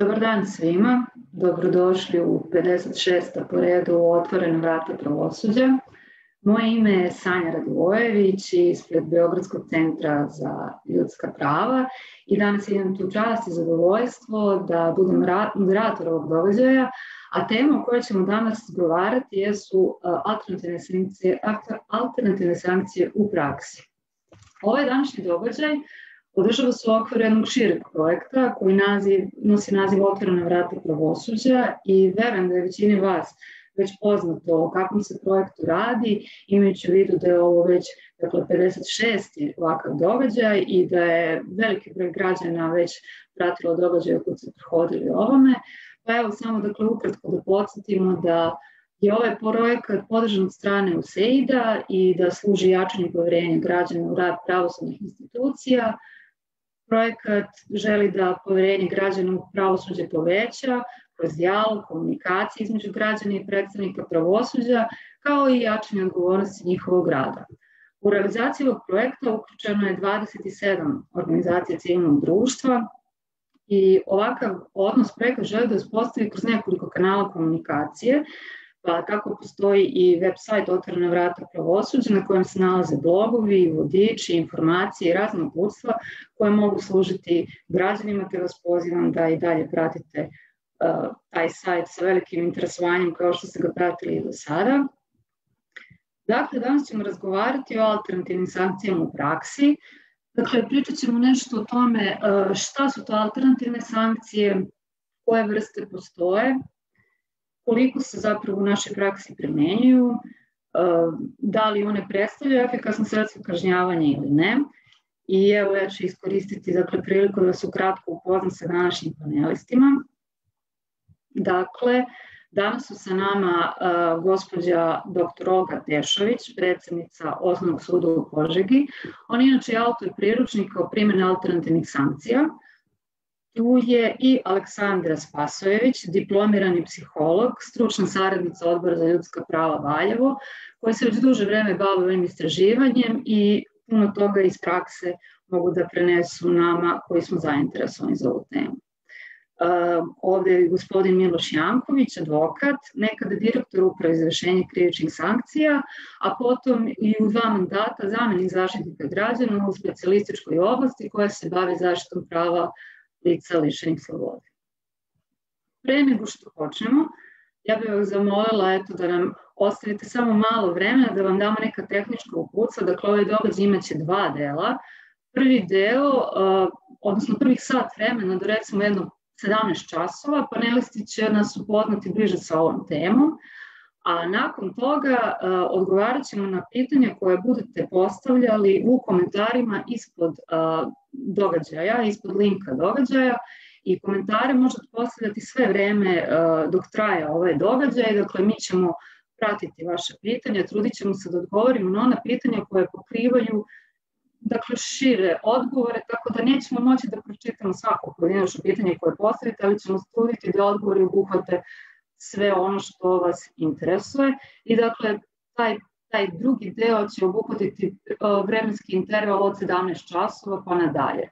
Dobar dan svima, dobrodošli u 56. po redu Otvorena vrata pravosuđa. Moje ime je Sanja Radovojević ispred Beogradskog centra za ljudska prava i danas imam tu čast i zadovoljstvo da budem moderator ovog događaja, a tema o kojoj ćemo danas razgovarati jesu alternativne sankcije u praksi. Ovaj današnji događaj održava se u okviru jednog šireg projekta koji nosi naziv Otvorena vrata pravosuđa i verujem da je većini vas već poznato o kakvom se projektu radi, imajući u vidu da je ovo već 56. ovakav događaj i da je veliki broj građana već pratilo događaje koji su prohodili ovome. Pa evo samo ukratko da podsjetimo da je ovaj projekat podržan od strane USAID-a i da služi jačanju poverenja građana u rad pravosudnih institucija. Projekat želi da poverenje građana u pravosuđe poveća kroz dijalog, komunikaciju između građana i predstavnika pravosuđa, kao i jačanje odgovornosti njihovog rada. U realizaciji ovog projekta uključeno je 27 organizacija civilnog društva i ovakav odnos projekat želi da uspostavi kroz nekoliko kanala komunikacije, pa tako postoji i web sajt Otvorena vrata pravosuđa na kojem se nalaze blogovi, vodiči, informacije i razna uputstva koje mogu služiti građanima, te vas pozivam da i dalje pratite taj sajt sa velikim interesovanjem kao što ste ga pratili i do sada. Dakle, danas ćemo razgovarati o alternativnim sankcijama u praksi. Dakle, pričat ćemo nešto o tome šta su to alternativne sankcije, koje vrste postoje, koliko se zapravo u našoj praksi primenjuju, da li one predstavljaju efikasno sredstvo kažnjavanja ili ne. I evo ja ću iskoristiti priliku da vas ukratko upoznam sa današnjim panelistima. Dakle, danas su sa nama gospođa dr. Olga Tešović, predsjednica Osnovnog suda u Požegi. On je inače autor priručnika o primjeni alternativnih sankcija. Tu je i Aleksandra Spasojević, diplomirani psiholog, stručna saradnica Odbora za ljudska prava Valjevo, koja se već duže vreme bavi ovim istraživanjem i puno toga iz prakse mogu da prenesu nama koji smo zainteresovani za ovu temu. Ovde je gospodin Miloš Janković, advokat, nekada direktor uprave za izvršenje krivičnih sankcija, a potom i u 2 mandata zamenik zaštitnika građana u specijalističkoj oblasti koja se bavi zaštitom prava lica lišenih slobode. Pre nego što počnemo, ja bih vas zamolila da nam ostavite samo malo vremena da vam damo neka tehnička uputstva. Dakle, ovaj događaj imaće 2 dela. Prvi deo, odnosno prvih sat vremena do recimo jedno 17 časova, panelisti će nas upoznati bliže sa ovom temom, a nakon toga odgovarat ćemo na pitanja koje budete postavljali u komentarima ispod događaja, ispod linka događaja, i komentare možete postavljati sve vreme dok traje ovaj događaj. Dakle, mi ćemo pratiti vaše pitanja, trudit ćemo se da odgovorimo na ona pitanja koje pokrivaju šire odgovore, tako da nećemo moći da pročitamo svako pojedinačno pitanje koje postavite, ali ćemo truditi da odgovori obuhvate sve ono što vas interesuje. I dakle, taj drugi deo će obuhvatiti vremenski interval od 17 časova pa nadalje.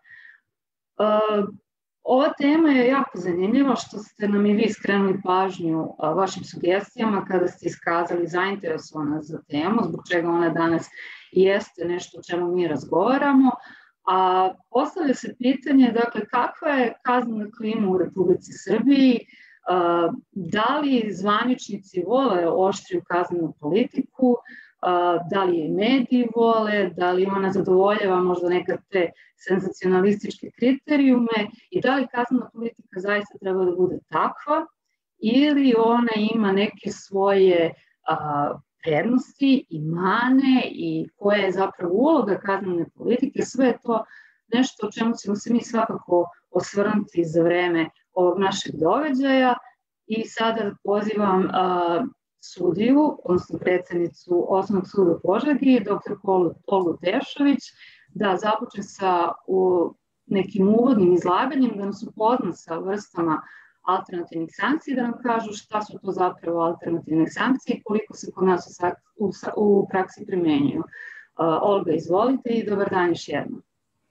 Ova tema je jako zanimljiva što ste nam i vi skrenuli pažnju vašim sugestijama kada ste iskazali zainteresovana za temu, zbog čega ona danas jeste nešto o čemu mi razgovaramo, a postavlja se pitanje, kakva je kaznena klima u Republici Srbiji, da li zvaničnici vole oštriju kaznenu politiku, da li je mediji vole, da li ona zadovoljava možda nekad te senzacionalističke kriterijume i da li kaznena politika zaista treba da bude takva ili ona ima neke svoje prednosti i mane i koja je zapravo uloga kaznene politike. Sve je to nešto o čemu ćemo se mi svakako osvrnuti za vreme ovog našeg događaja. I sada pozivam sudiju, odnosno predsjednicu Osnovnog suda u Požegi, dr. Olgu Tešović, da započne sa nekim uvodnim izlaganjem, da nas upozna sa vrstama alternativnih sankcija, da nam kažu šta su to zapravo alternativne sankcije i koliko se kod nas u praksi primenjuju. Olga, izvolite i dobar dan još jednom.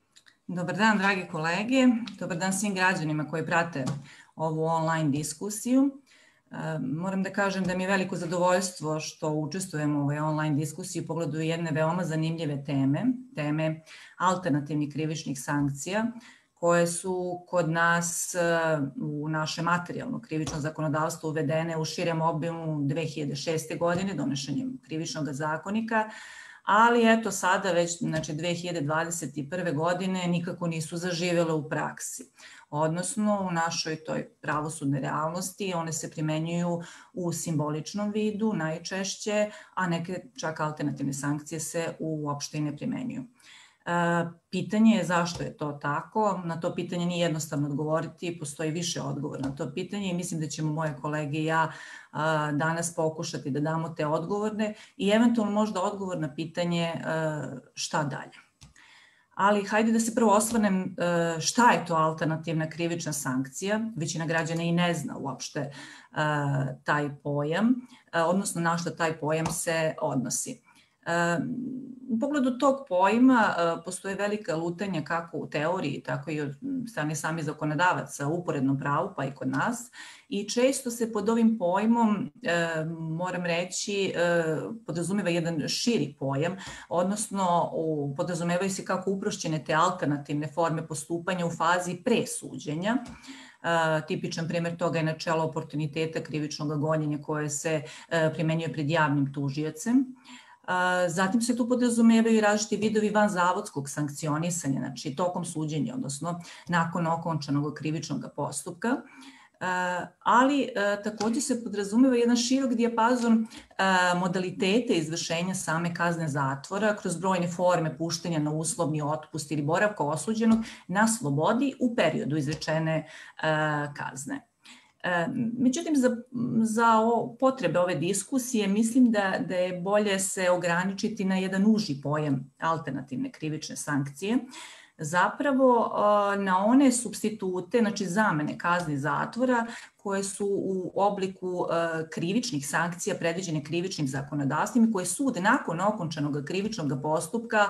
Dobar dan, dragi kolege. Dobar dan svim građanima koji prate ovu online diskusiju. Moram da kažem da mi je veliko zadovoljstvo što učestvujem u ovoj online diskusiji u pogledu jedne veoma zanimljive teme alternativnih krivičnih sankcija, koje su kod nas u naše materijalno krivično zakonodavstvo uvedene u širem obimu 2006. godine donošenjem krivičnog zakonika, ali eto sada već 2021. godine nikako nisu zaživjele u praksi. Odnosno u našoj toj pravosudnoj realnosti one se primenjuju u simboličnom vidu najčešće, a neke čak alternativne sankcije se uopšte i ne primenjuju. Pitanje je zašto je to tako. Na to pitanje nije jednostavno odgovoriti, postoji više odgovora na to pitanje i mislim da ćemo moje kolege i ja danas pokušati da damo te odgovore i eventualno možda odgovor na pitanje šta dalje. Ali hajde da se prvo osvrnem šta je to alternativna krivična sankcija. Većina građana i ne zna uopšte taj pojam, odnosno na šta taj pojam se odnosi. U pogledu tog pojma postoje velika lutanja kako u teoriji, tako i od strane samih zakonodavaca u uporednom pravu, pa i kod nas. I često se pod ovim pojmom, moram reći, podrazumeva jedan širi pojam, odnosno podrazumevaju se kako uprošćene te alternativne forme postupanja u fazi pre suđenja. Tipičan primjer toga je načelo oportuniteta krivičnog gonjenja koje se primenjuje pred javnim tužiocem. Zatim se tu podrazumevaju i različiti vidovi vanzavodskog sankcionisanja, znači tokom suđenja, odnosno nakon okončanog krivičnog postupka. Ali također se podrazumeva jedan širok dijapazon modalitete izvršenja same kazne zatvora kroz brojne forme puštanja na uslovni otpust ili boravka osuđenog na slobodi u periodu izrečene kazne. Međutim, za potrebe ove diskusije mislim da je bolje se ograničiti na jedan uži pojam alternativne krivične sankcije, zapravo na one supstitute, znači zamene kazni zatvora koje su u obliku krivičnih sankcija predviđene krivičnim zakonodavstvima koje sud nakon okončanog krivičnog postupka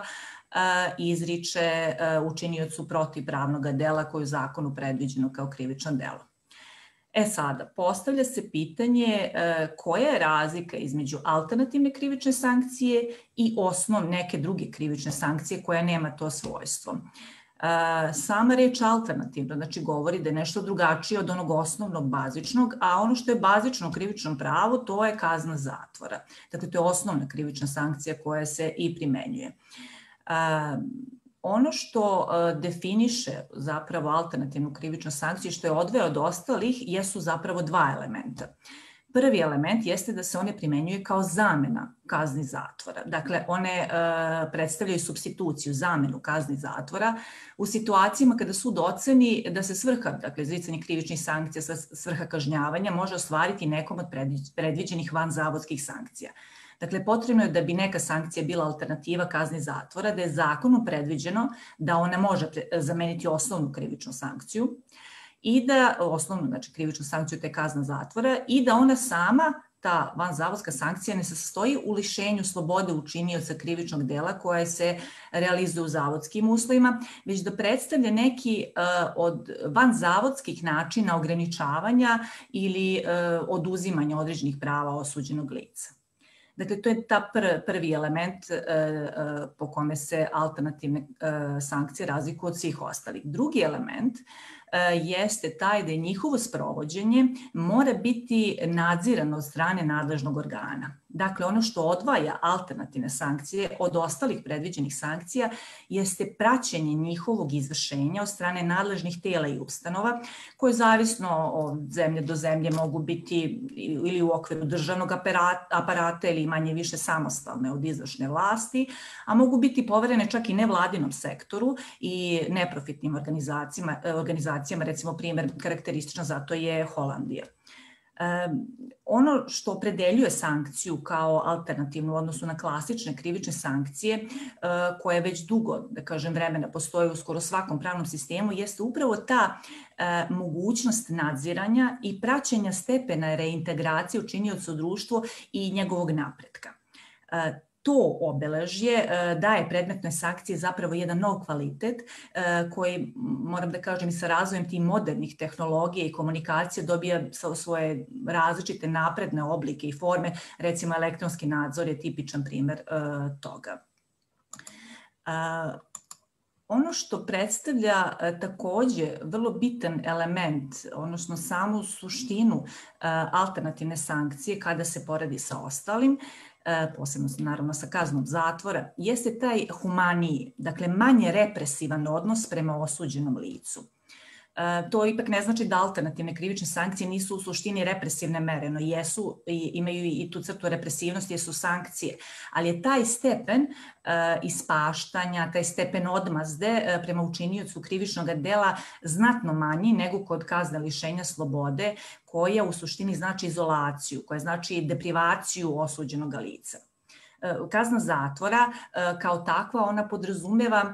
izriče učiniocu protivpravnog dela koje je u zakonu predviđeno kao krivično delo. Sada, postavlja se pitanje koja je razlika između alternativne krivične sankcije i neke druge krivične sankcije koja nema to svojstvo. Sama reč alternativno, znači govori da je nešto drugačije od onog osnovnog bazičnog, a ono što je bazično u krivičnom pravu to je kazna zatvora. Dakle, to je osnovna krivična sankcija koja se i primenjuje. Ono što definiše zapravo alternativnu krivičnu sankciju, što je odveo od ostalih, jesu zapravo dva elementa. Prvi element jeste da se one primenjuje kao zamena kazni zatvora. Dakle, one predstavljaju supstituciju, zamenu kazni zatvora u situacijama kada sud oceni da se svrha, dakle, izricanje krivičnih sankcija, svrha kažnjavanja može ostvariti nekom od predviđenih vanzavodskih sankcija. Dakle, potrebno je da bi neka sankcija bila alternativa kazni zatvora, da je zakonom predviđeno da ona može zameniti osnovnu krivičnu sankciju i da, osnovnu, znači krivičnu sankciju te kazna zatvora, i da ona sama, ta vanzavodska sankcija, ne se sastoji u lišenju slobode učinioca krivičnog dela koje se realizuje u zavodskim uslovima, već da predstavlja neki od vanzavodskih načina ograničavanja ili oduzimanja određenih prava osuđenog lica. Dakle, to je ta prvi element po kome se alternativne sankcije razlikuju od svih ostalih. Drugi element jeste taj da je njihovo sprovođenje mora biti nadzirano od strane nadležnog organa. Dakle, ono što odvaja alternativne sankcije od ostalih predviđenih sankcija jeste praćenje njihovog izvršenja od strane nadležnih tela i ustanova, koje zavisno od zemlje do zemlje mogu biti ili u okviru državnog aparata ili manje više samostalne od izvršne vlasti, a mogu biti poverene čak i nevladinom sektoru i neprofitnim organizacijama, recimo primjer karakteristično za to je Holandija. Ono što opredeljuje sankciju kao alternativnu u odnosu na klasične krivične sankcije, koje već dugo, da kažem, vremena postoje u skoro svakom pravnom sistemu, jeste upravo ta mogućnost nadziranja i praćenja stepena reintegracije učinioca u društvo i njegovog napretka. to obeležje daje predmetnoj sankciji zapravo jedan nov kvalitet koji, moram da kažem, i sa razvojem tih modernih tehnologija i komunikacije dobija svoje različite napredne oblike i forme. Recimo, elektronski nadzor je tipičan primer toga. Ono što predstavlja takođe vrlo bitan element, odnosno samu suštinu alternativne sankcije kada se poredi sa ostalim, posebno naravno sa kaznom zatvora, jeste taj humaniji, dakle manje represivan odnos prema osuđenom licu. To ipak ne znači da alternativne krivične sankcije nisu u suštini represivne mere, no jesu, imaju i tu crtu represivnosti, jesu sankcije, ali je taj stepen ispaštanja, taj stepen odmazde prema učiniocu krivičnog dela znatno manji nego kod kazne lišenja slobode, koja u suštini znači izolaciju, koja znači deprivaciju osuđenog lica. Kazna zatvora kao takva, ona podrazumeva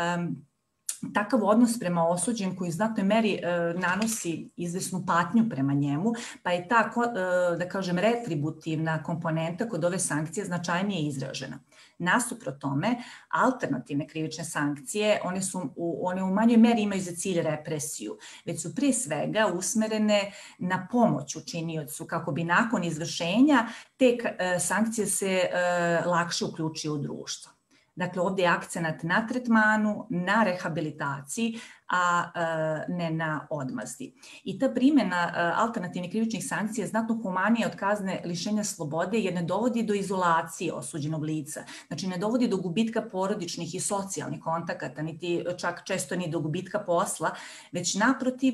takav odnos prema osuđenom koji u znatnoj meri nanosi izvesnu patnju prema njemu, pa je ta, da kažem, retributivna komponenta kod ove sankcije značajnije izražena. Nasuprot tome, alternativne krivične sankcije, one u manjoj meri imaju za cilj represiju, već su prije svega usmerene na pomoć učiniocu kako bi nakon izvršenja te sankcije se lakše uključio u društvo. Dakle, ovdje je akcenat na tretmanu, na rehabilitaciji, a ne na odmazdi. I ta primjena alternativnih krivičnih sankcija je znatno humanija od kazne lišenja slobode jer ne dovodi do izolacije osuđenog lica. Znači, ne dovodi do gubitka porodičnih i socijalnih kontakata, niti čak često ni do gubitka posla, već naprotiv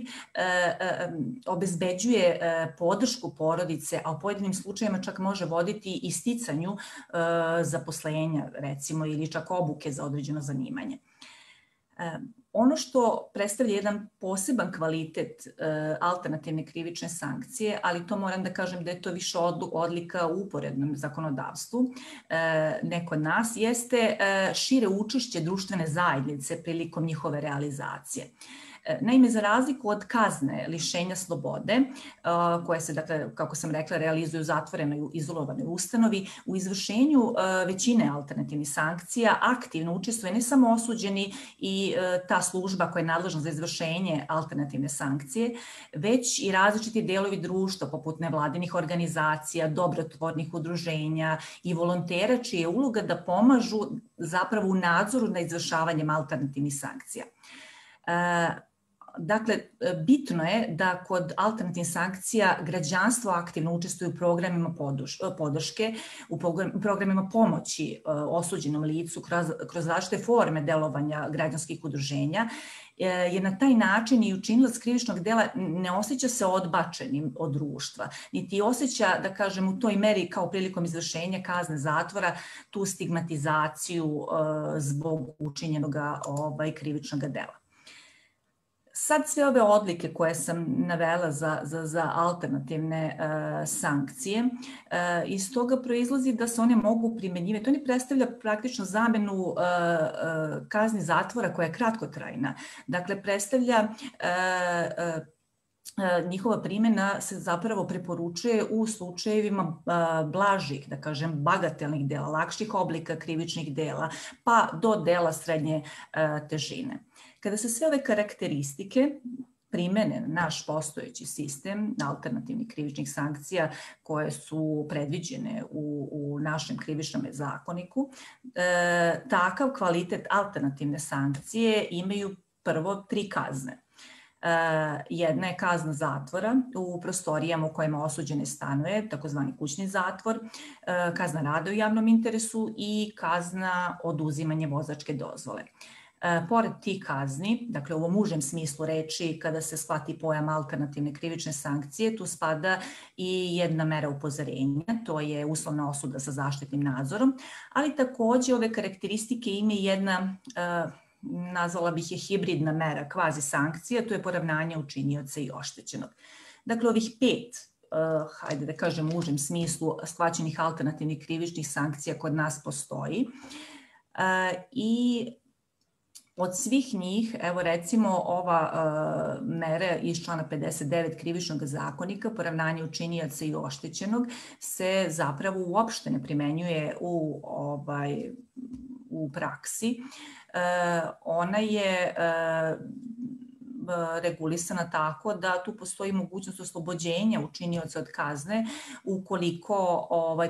obezbeđuje podršku porodice, a u pojedinim slučajevima čak može voditi i sticanju zaposlenja, recimo, ili čak obuke za određeno zanimanje. Ono što predstavlja jedan poseban kvalitet alternativne krivične sankcije, ali to moram da kažem da je to više odlika u uporednom zakonodavstvu, ne kod nas, jeste šire učešće društvene zajednice prilikom njihove realizacije. Naime, za razliku od kazne lišenja slobode, koje se, dakle, kako sam rekla, realizuju u zatvorenoj izolovanoj ustanovi, u izvršenju većine alternativnih sankcija aktivno učestvuje ne samo osuđeni i ta služba koja je nadležna za izvršenje alternativne sankcije, već i različiti delovi društva, poput nevladinih organizacija, dobrotvornih udruženja i volontera, čija je uloga da pomažu zapravo u nadzoru nad izvršavanjem alternativnih sankcija. Dakle, bitno je da kod alternativnih sankcija građanstvo aktivno učestvuje u programima podrške, u programima pomoći osuđenom licu kroz različite forme delovanja građanskih udruženja, jer na taj način i učinilac krivičnog dela ne osjeća se odbačenim od društva, niti osjeća, da kažem, u toj meri kao prilikom izvršenja kazne zatvora tu stigmatizaciju zbog učinjenog krivičnog dela. Sad sve ove odlike koje sam navela za alternativne sankcije, iz toga proizlazi da se one mogu primenjivati. Oni predstavlja praktično zamenu kazni zatvora koja je kratkotrajna. Dakle, predstavlja njihova primjena se zapravo preporučuje u slučajevima blažih, da kažem, bagatelnih dela, lakših oblika krivičnih dela, pa do dela srednje težine. Kada se sve ove karakteristike primene na naš postojeći sistem alternativnih krivičnih sankcija koje su predviđene u našem krivičnom zakoniku, takav kvalitet alternativne sankcije imaju prvo 3 kazne. Jedna je kazna zatvora u prostorijama u kojima osuđeni stanuje, takozvani kućni zatvor, kazna rada u javnom interesu i kazna oduzimanja vozačke dozvole. Pored tih kazni, dakle u ovom užem smislu reči, kada se shvati pojam alternativne krivične sankcije, tu spada i jedna mera upozorenja, to je uslovna osuda sa zaštitnim nadzorom, ali takođe ove karakteristike ima i jedna, nazvala bih je hibridna mera, kvazi sankcija, to je poravnanje učinioca i oštećenog. Dakle, ovih 5, hajde da kažem u užem smislu, shvaćenih alternativnih krivičnih sankcija kod nas postoji i Od svih njih, evo recimo ova mera iz člana 59 Krivičnog zakonika, poravnanje učinioca i oštećenog, se zapravo uopšte ne primenjuje u praksi. Ona je regulisana tako da tu postoji mogućnost oslobođenja učinioca od kazne ukoliko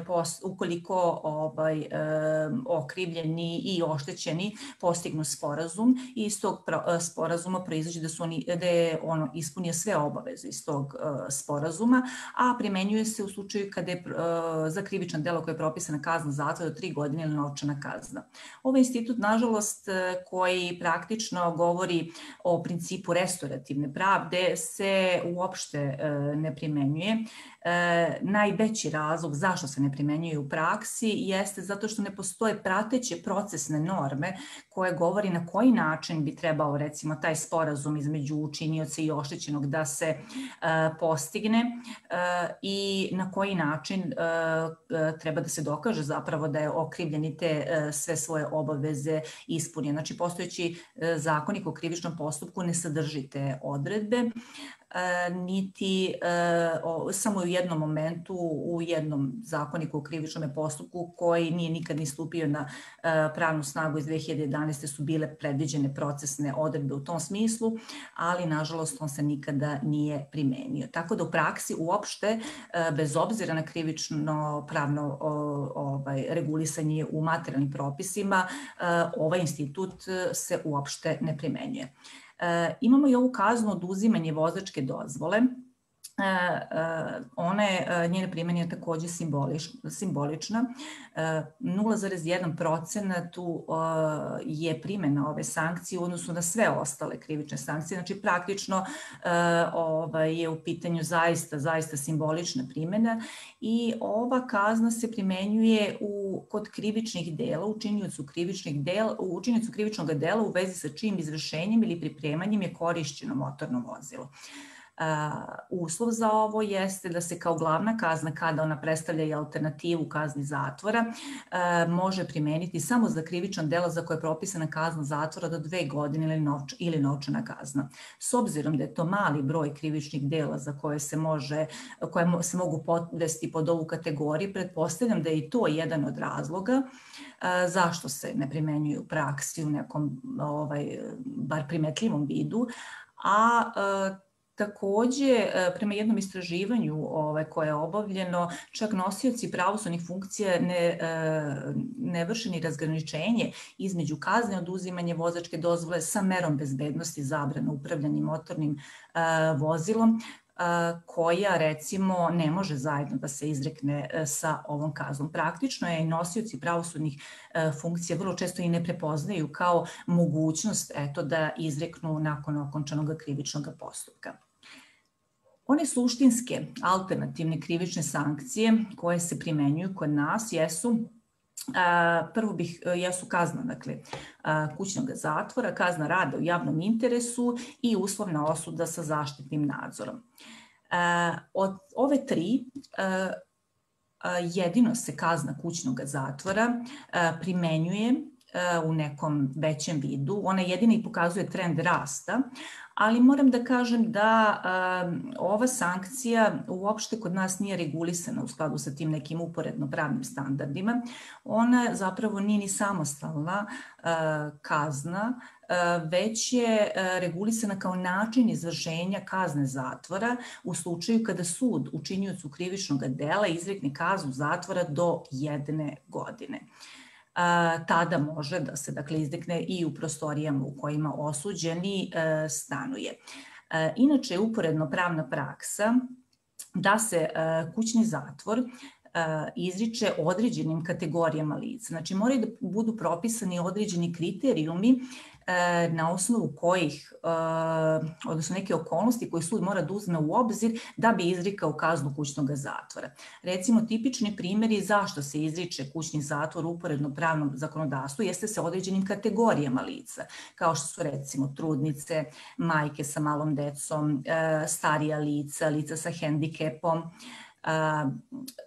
okrivljeni i oštećeni postignu sporazum i iz tog sporazuma proizađe da je ono ispunio sve obaveze iz tog sporazuma, a primenjuje se u slučaju kada je za krivično delo koje je propisana kazna zatvora do 3 godine ili novčana kazna. Ovaj institut, nažalost, koji praktično govori o principu restorativne pravde, se uopšte ne primenjuje. Najveći razlog zašto se ne primenjuje u praksi jeste zato što ne postoje prateće procesne norme koje govori na koji način bi trebao recimo taj sporazum između učinioca i oštećenog da se postigne i na koji način treba da se dokaže zapravo da je okrivljeni te sve svoje obaveze ispunio. Znači, postojeći zakonik o krivičnom postupku ne sadrži te odredbe, niti samo u jednom momentu u jednom zakoniku o krivičnom postupku koji nije nikad ni stupio na pravnu snagu iz 2011. su bile predviđene procesne odredbe u tom smislu, ali nažalost on se nikada nije primenio. Tako da u praksi uopšte, bez obzira na krivično pravno regulisanje u materijalnim propisima, ovaj institut se uopšte ne primenjuje. Imamo i ovu kaznu oduzimanje vozačke dozvole. Njena primjena je takođe simbolična. 0,1% je primjena ove sankcije u odnosu na sve ostale krivične sankcije. Znači, praktično je u pitanju zaista simbolična primjena i ova kazna se primenjuje kod krivičnih dela, učiniocu krivičnog dela u vezi sa čijim izvršenjem ili pripremanjem je korišćeno motorno vozilo. Uslov za ovo jeste da se kao glavna kazna, kada ona predstavlja i alternativu kazni zatvora, može primeniti samo za krivično delo za koje je propisana kazna zatvora do 2 godine ili novčana kazna. S obzirom da je to mali broj krivičnih dela za koje se mogu podvesti pod ovu kategoriju, pretpostavljam da je i to jedan od razloga zašto se ne primenjuje u praksi u nekom bar primetljivom vidu, a takođe, prema jednom istraživanju koje je obavljeno, čak nosioci pravosudnih funkcija ne vrše ni razgraničenje između kazne oduzimanja vozačke dozvole sa merom bezbednosti zabrane upravljanja motornim vozilom, koja recimo ne može zajedno da se izrekne sa ovom kaznom. Praktično je i nosioci pravosudnih funkcija vrlo često i ne prepoznaju kao mogućnost da izreknu nakon okončanog krivičnog postupka. One suštinske alternativne krivične sankcije koje se primenjuju kod nas jesu kazna kućnog zatvora, kazna rada u javnom interesu i uslovna osuda sa zaštitnim nadzorom. Od ove tri jedino se kazna kućnog zatvora primenjuje u nekom većem vidu. Ona jedina i pokazuje trend rasta, ali moram da kažem da ova sankcija uopšte kod nas nije regulisana u skladu sa tim nekim uporedno pravnim standardima. Ona zapravo nije ni samostalna kazna, već je regulisana kao način izvršenja kazne zatvora u slučaju kada sud učiniocu krivičnog dela izrekne kaznu zatvora do 1 godine. Tada može da se izrekne i u prostorijama u kojima osuđeni stanuje. Inače je uporedno pravna praksa da se kućni zatvor izriče određenim kategorijama lica. Znači, moraju da budu propisani određeni kriterijumi na osnovu kojih, odnosno neke okolnosti koje sud mora da uzme u obzir da bi izrikao kaznu kućnog zatvora. Recimo, tipični primjeri zašto se izriče kućni zatvor u uporedno pravnom zakonodavstvu jeste sa određenim kategorijama lica, kao što su recimo trudnice, majke sa malom decom, starija lica, lica sa hendikepom,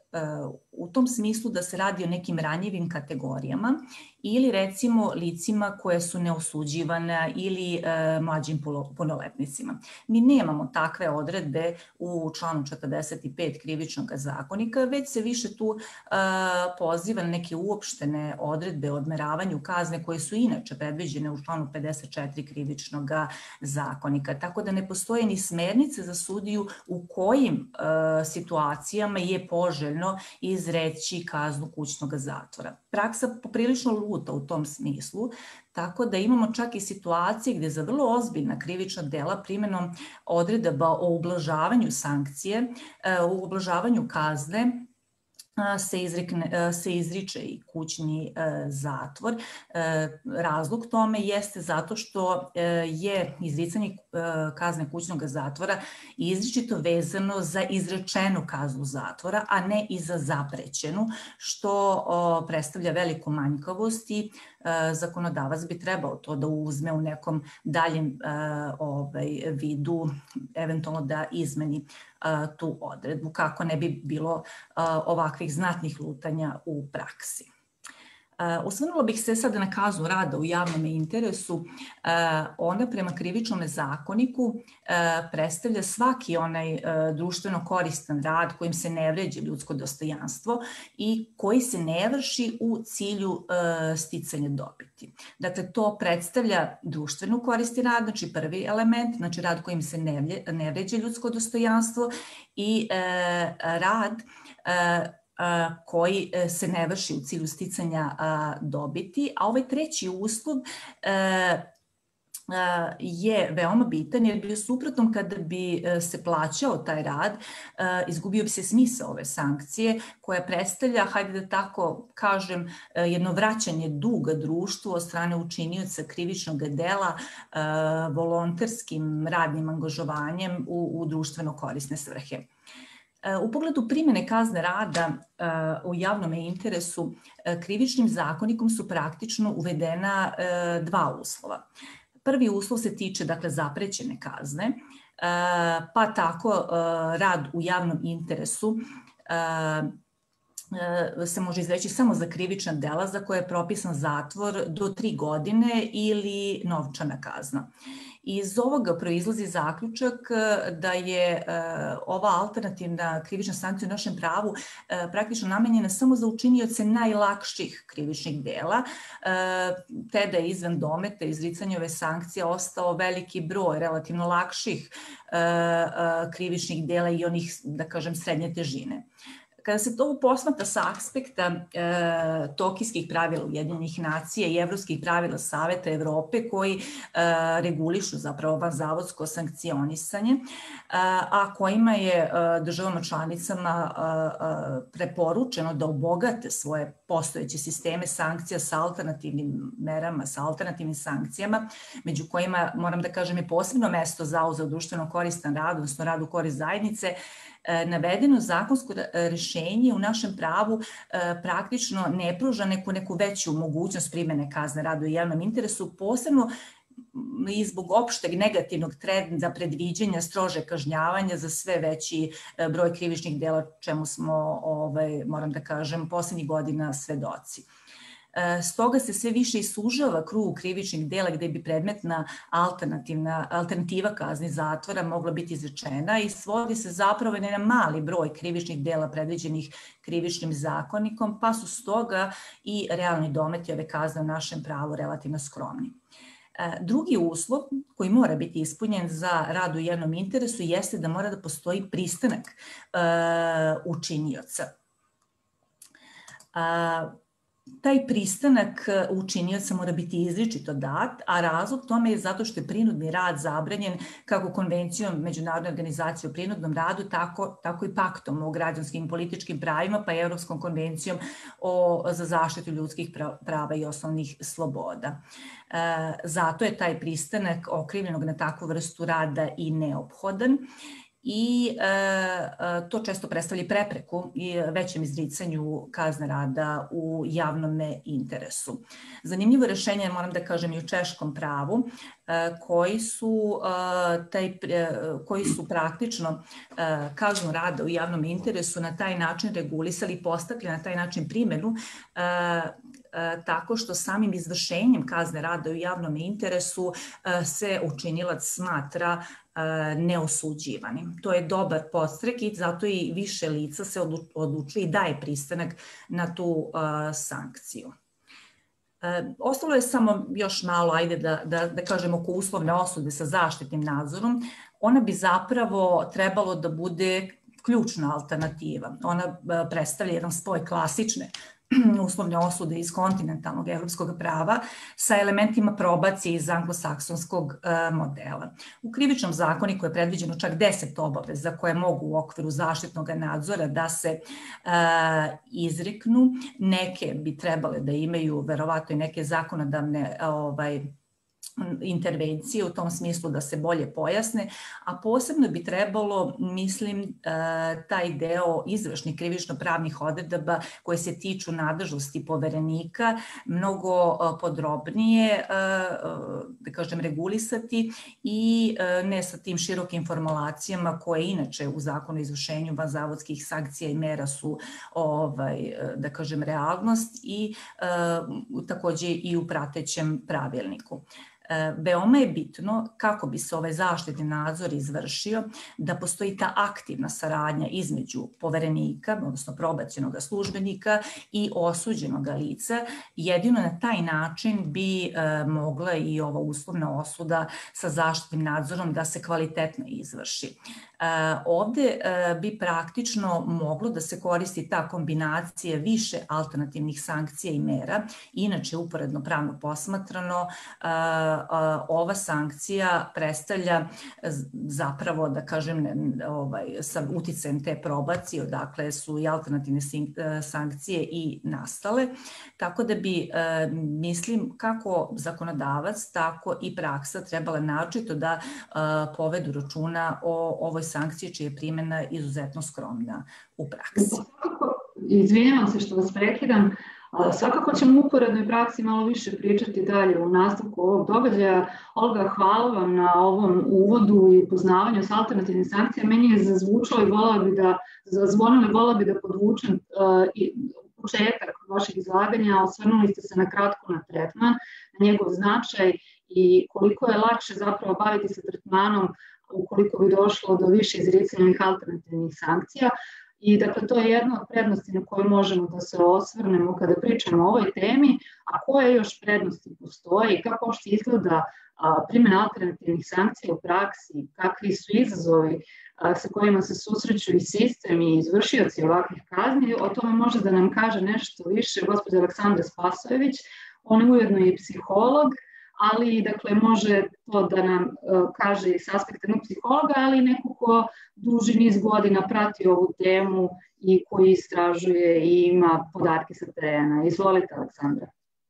u tom smislu da se radi o nekim ranjivim kategorijama ili recimo licima koje su neosuđivane ili mlađim punoletnicima. Mi nemamo takve odredbe u članu 45 Krivičnog zakonika, već se više tu poziva na neke uopštene odredbe o odmeravanju kazne koje su inače predviđene u članu 54 Krivičnog zakonika. Tako da ne postoje ni smernice za sudiju u kojim situacijama je poželjno izreći kaznu kućnog zatvora. Praksa poprilično luta u tom smislu, tako da imamo čak i situacije gdje za vrlo ozbiljna krivična dela primjenom odredaba o ublažavanju sankcije, u ublažavanju kazne se izriče i kućni zatvor. Razlog tome jeste zato što je izricanje kazne kućnog zatvora izričito vezano za izrečenu kaznu zatvora, a ne i za zaprećenu, što predstavlja veliku manjkavost i zakonodavac bi trebao to da uzme u nekom daljem vidu, eventualno da izmeni tu odredbu kako ne bi bilo ovakvih znatnih lutanja u praksi. Osvrnula bih se sada na kaznu rada u javnom interesu. Ona prema Krivičnom zakoniku predstavlja svaki onaj društveno koristan rad kojim se ne vređa ljudsko dostojanstvo i koji se ne vrši u cilju sticanja dobiti. Dakle, to predstavlja društveno koristan rad, znači prvi element, znači rad kojim se ne vređa ljudsko dostojanstvo i rad koji se ne vrši u cilju sticanja dobiti, a ovaj treći uslov je veoma bitan jer bi u suprotnom kada bi se plaćao taj rad, izgubio bi se smisao ove sankcije koja predstavlja, hajde da tako kažem, jedno vraćanje duga društvu od strane učinioca krivičnog dela volonterskim radnim angažovanjem u društveno korisne svrhe. U pogledu primjene kazne rada u javnom interesu, Krivičnim zakonikom su praktično uvedena dva uslova. Prvi uslov se tiče, dakle, zaprećene kazne, pa tako rad u javnom interesu se može izreći samo za krivična dela za koje je propisan zatvor do 3 godine ili novčana kazna. Iz ovoga proizlazi zaključak da je ova alternativna krivična sankcija u našem pravu praktično namenjena samo za učinioce najlakših krivičnih dela, te da je izvan dometa izricanja ove sankcije ostao veliki broj relativno lakših krivičnih dela i onih, da kažem, srednje težine. Kada se to posmatra sa aspekta Tokijskih pravila Ujedinjenih nacija i evropskih pravila Saveta Evrope koji regulišu zapravo vanzavodsko sankcionisanje, a kojima je državama članicama preporučeno da obogate svoje postojeće sisteme sankcija sa alternativnim merama, sa alternativnim sankcijama, među kojima, moram da kažem, je posebno mesto zauzeo društveno koristan rad, odnosno rad u korist zajednice. Navedeno zakonsko rešenje u našem pravu praktično ne pruža neku veću mogućnost primjene kazne rada u javnom interesu, posebno i zbog opšteg negativnog trenda predviđanja strože kažnjavanja za sve veći broj krivičnih dela, čemu smo, moram da kažem, poslednjih godina svedoci. Stoga se sve više i sužava krug krivičnih dela gde bi predmetna alternativa kazni zatvora mogla biti izrečena i svodi se zapravo na jedan mali broj krivičnih dela predviđenih Krivičnim zakonikom, pa su stoga i realni dometi ove kazne u našem pravu relativno skromni. Drugi uslov koji mora biti ispunjen za rad u javnom interesu jeste da mora da postoji pristanak učinioca. Taj pristanak učinioca mora biti izričito dat, a razlog tome je zato što je prinudni rad zabranjen kako Konvencijom Međunarodne organizacije o prinudnom radu, tako i Paktom o građanskim i političkim pravima, pa i Evropskom konvencijom za zaštitu ljudskih prava i osnovnih sloboda. Zato je taj pristanak okrivljenog na takvu vrstu rada i neophodan. i to često predstavlja prepreku i većem izricanju kazne rada u javnom interesu. Zanimljivo rešenje, moram da kažem, i u češkom pravu, koji su praktično kaznu rada u javnom interesu na taj način regulisali i postakli na taj način primjenu tako što samim izvršenjem kazne rada u javnom interesu se učinilac smatra neosuđivanim. To je dobar podstrek i zato i više lica se odlučuje i daje pristanak na tu sankciju. Ostalo je samo još malo, ajde da kažemo, oko uslovne osude sa zaštitnim nadzorom. Ona bi zapravo trebalo da bude ključna alternativa. Ona predstavlja jedan spoj klasične uslovne osude iz kontinentalnog evropskog prava sa elementima probacije iz anglosaksonskog modela. U krivičnom zakoniku je predviđeno čak 10 obaveza koje mogu u okviru zaštitnog nadzora da se izreknu. Neke bi trebale da imaju verovatno i neke zakonodavne intervencije u tom smislu da se bolje pojasne, a posebno bi trebalo, mislim, taj deo izvršnih krivično-pravnih odredaba koje se tiču nadležnosti poverenika mnogo podrobnije, da kažem, regulisati i ne sa tim širokim formulacijama koje inače u Zakonu o izvršenju vanzavodskih sankcija i mera su, da kažem, realnost i takođe i u pratećem pravilniku. Veoma je bitno kako bi se ovaj zaštitni nadzor izvršio da postoji ta aktivna saradnja između poverenika, odnosno probacionog službenika i osuđenog lica. Jedino na taj način bi mogla i ova uslovna osuda sa zaštitnim nadzorom da se kvalitetno izvrši. Ovde bi praktično moglo da se koristi ta kombinacija više alternativnih sankcija i mera. Inače, uporedno pravno posmatrano, ova sankcija predstavlja zapravo, da kažem, sa uticajem te probacije, odakle su i alternativne sankcije i nastale. Tako da bi, mislim, kako zakonodavac, tako i praksa trebala naročito da povedu računa o ovoj sankciji čija je primjena izuzetno skromna u praksi. Izvinjavam se što vas prekidam. Svakako ćemo u uporednoj praksi malo više pričati dalje u nastavku ovog događaja. Olga, hvala vam na ovom uvodu i poznavanju s alternativnim sankcijama. Meni je zazvučalo i volela bi da podvučem početak vašeg izlaganja. Osvrnuli ste se na kratko na tretman, na njegov značaj i koliko je lakše zapravo baviti se tretmanom ukoliko bi došlo do više izricanja alternativnih sankcija. I dakle, to je jedna od prednosti na koju možemo da se osvrnemo kada pričamo o ovoj temi, a koje još prednosti postoje i kako uopšte izgleda primjena alternativnih sankcija u praksi, kakvi su izazovi sa kojima se susreću i sistem i izvršioci ovakvih kazni. O tome može da nam kaže nešto više gospođa Aleksandra Spasojević. Ona je ujedno i psiholog, ali dakle može to da nam kaže i s aspekta jednog psihologa, ali i neko ko duži niz godina prati ovu temu i koji istražuje i ima podatke sa terena. Izvolite, Aleksandra.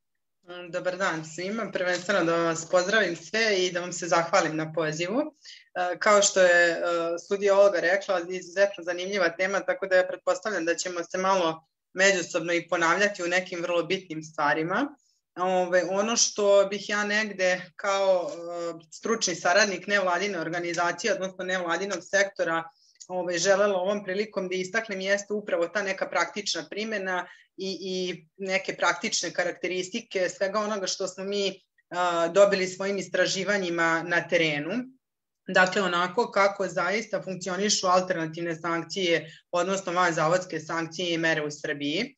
Dobar dan svima, prvenstveno da vas pozdravim sve i da vam se zahvalim na pozivu. Kao što je sudija Olga rekla, izuzetno zanimljiva tema, tako da ja pretpostavljam da ćemo se malo međusobno i ponavljati u nekim vrlo bitnim stvarima. Ono što bih ja negde kao stručni saradnik nevladine organizacije, odnosno nevladinog sektora, želela ovom prilikom da istaknem jeste upravo ta neka praktična primjena i neke praktične karakteristike svega onoga što smo mi dobili svojim istraživanjima na terenu. Dakle, onako kako zaista funkcionišu alternativne sankcije, odnosno vanzavodske sankcije i mere u Srbiji.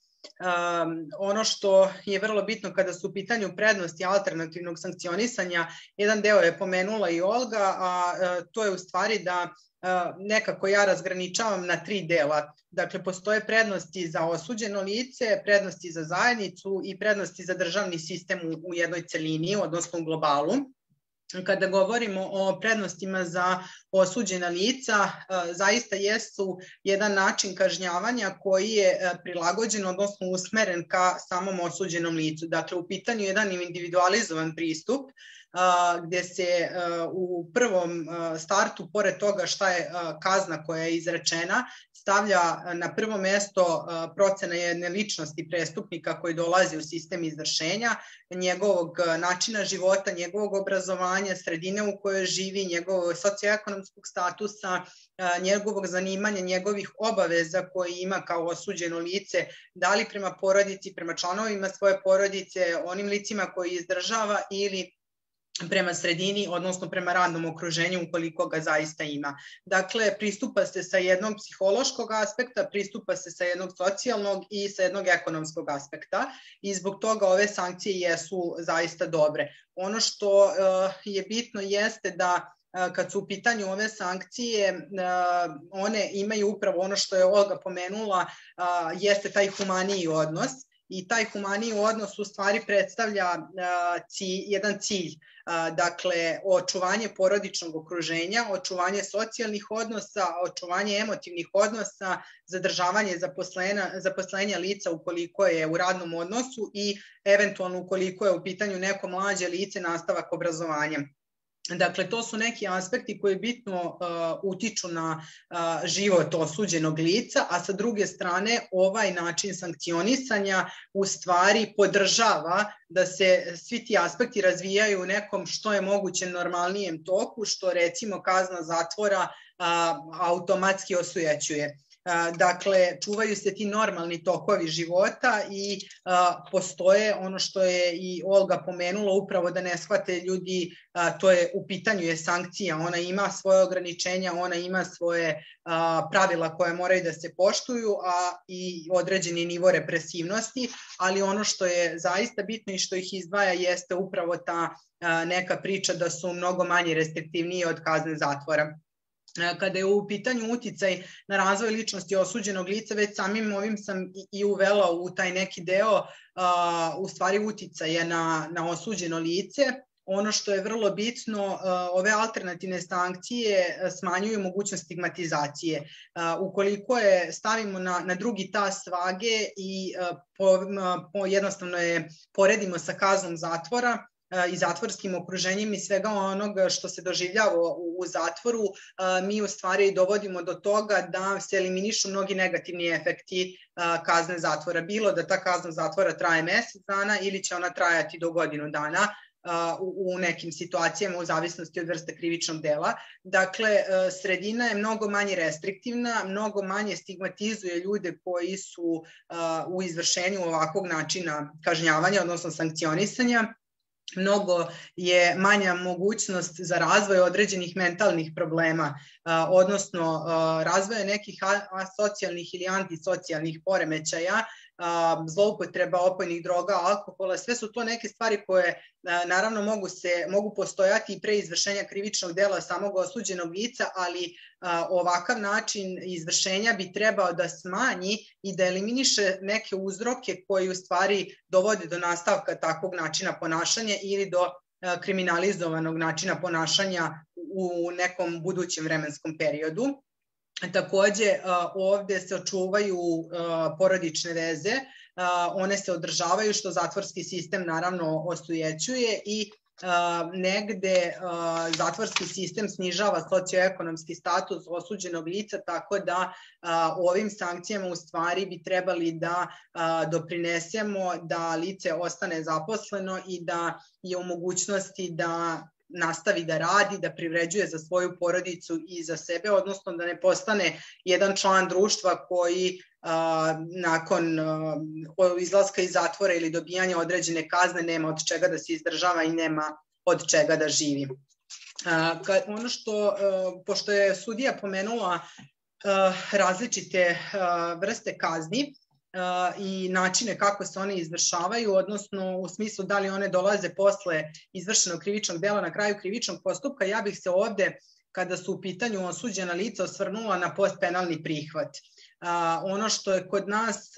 Ono što je vrlo bitno kada su u pitanju prednosti alternativnog sankcionisanja, jedan deo je pomenula i Olga, a to je u stvari da nekako ja razgraničavam na 3 dela. Dakle, postoje prednosti za osuđeno lice, prednosti za zajednicu i prednosti za državni sistem u jednoj celini, odnosno u globalu. Kada govorimo o prednostima za osuđena lica, zaista jesu jedan način kažnjavanja koji je prilagođen, odnosno usmeren ka samom osuđenom licu. Dakle, u pitanju je jedan individualizovan pristup gdje se u prvom startu, pored toga šta je kazna koja je izrečena, stavlja na prvo mesto procena jedne ličnosti prestupnika koji dolazi u sistem izvršenja, njegovog načina života, njegovog obrazovanja, sredine u kojoj živi, njegovog socioekonomskog statusa, njegovog zanimanja, njegovih obaveza koje ima kao osuđeno lice, da li prema porodici, prema članovima svoje porodice, onim licima koji izdržava ili prema sredini, odnosno prema radnom okruženju ukoliko ga zaista ima. Dakle, pristupa se sa jednog psihološkog aspekta, pristupa se sa jednog socijalnog i sa jednog ekonomskog aspekta i zbog toga ove sankcije jesu zaista dobre. Ono što je bitno jeste da kad su u pitanju ove sankcije, one imaju upravo ono što je Olga pomenula, jeste taj humaniji odnos. I taj humaniji odnos u stvari predstavlja jedan cilj, dakle očuvanje porodičnog okruženja, očuvanje socijalnih odnosa, očuvanje emotivnih odnosa, zadržavanje zaposlenja lica ukoliko je u radnom odnosu i eventualno ukoliko je u pitanju neko mlađe lice, nastavak obrazovanja. Dakle, to su neki aspekti koji bitno utiču na život osuđenog lica, a sa druge strane ovaj način sankcionisanja u stvari podržava da se svi ti aspekti razvijaju u nekom što je moguće normalnijem toku, što recimo kazna zatvora automatski osujećuje. Dakle, čuvaju se ti normalni tokovi života i postoje ono što je i Olga pomenula, upravo da ne shvate ljudi, to je u pitanju je sankcija, ona ima svoje ograničenja, ona ima svoje pravila koje moraju da se poštuju, a i određeni nivo represivnosti, ali ono što je zaista bitno i što ih izdvaja jeste upravo ta neka priča da su mnogo manje restriktivnije od kazne zatvora. Kada je u pitanju uticaj na razvoj ličnosti osuđenog lica, već samim ovim sam i uvela u taj neki deo u stvari uticaja na osuđeno lice. Ono što je vrlo bitno, ove alternativne sankcije smanjuju mogućnost stigmatizacije. Ukoliko je stavimo na drugi tas svage i jednostavno je poredimo sa kaznom zatvora, i zatvorskim okruženjem i svega onoga što se doživljava u zatvoru, mi u stvari dovodimo do toga da se eliminišu mnogi negativni efekti kazne zatvora. Bilo da ta kazna zatvora traje mesec dana ili će ona trajati do godinu dana u nekim situacijama u zavisnosti od vrste krivičnog dela. Dakle, sredina je mnogo manje restriktivna, mnogo manje stigmatizuje ljude koji su u izvršenju ovakvog načina kažnjavanja, odnosno sankcionisanja. Mnogo je manja mogućnost za razvoj određenih mentalnih problema, odnosno razvoja nekih asocijalnih ili antisocijalnih poremećaja, zloupotreba opojnih droga, alkohola, sve su to neke stvari koje naravno mogu postojati i pre izvršenja krivičnog dela samog osuđenog lica, ali ovakav način izvršenja bi trebao da smanji i da eliminiše neke uzroke koji u stvari dovode do nastavka takvog načina ponašanja ili do kriminalizovanog načina ponašanja u nekom budućem vremenskom periodu. Takođe, ovde se očuvaju porodične veze, one se održavaju što zatvorski sistem naravno osujećuje i negde zatvorski sistem snižava socioekonomski status osuđenog lica, tako da ovim sankcijama u stvari bi trebali da doprinesemo da lice ostane zaposleno i da je u mogućnosti da nastavi da radi, da privređuje za svoju porodicu i za sebe, odnosno da ne postane jedan član društva koji nakon izlaska iz zatvora ili dobijanja određene kazne nema od čega da se izdržava i nema od čega da živi. Ono što, pošto je sudija pomenula različite vrste kazni i načine kako se one izvršavaju, odnosno u smislu da li one dolaze posle izvršenog krivičnog dela na kraju krivičnog postupka, ja bih se ovde, kada su u pitanju osuđena lica, osvrnula na postpenalni prihvat. Ono što je kod nas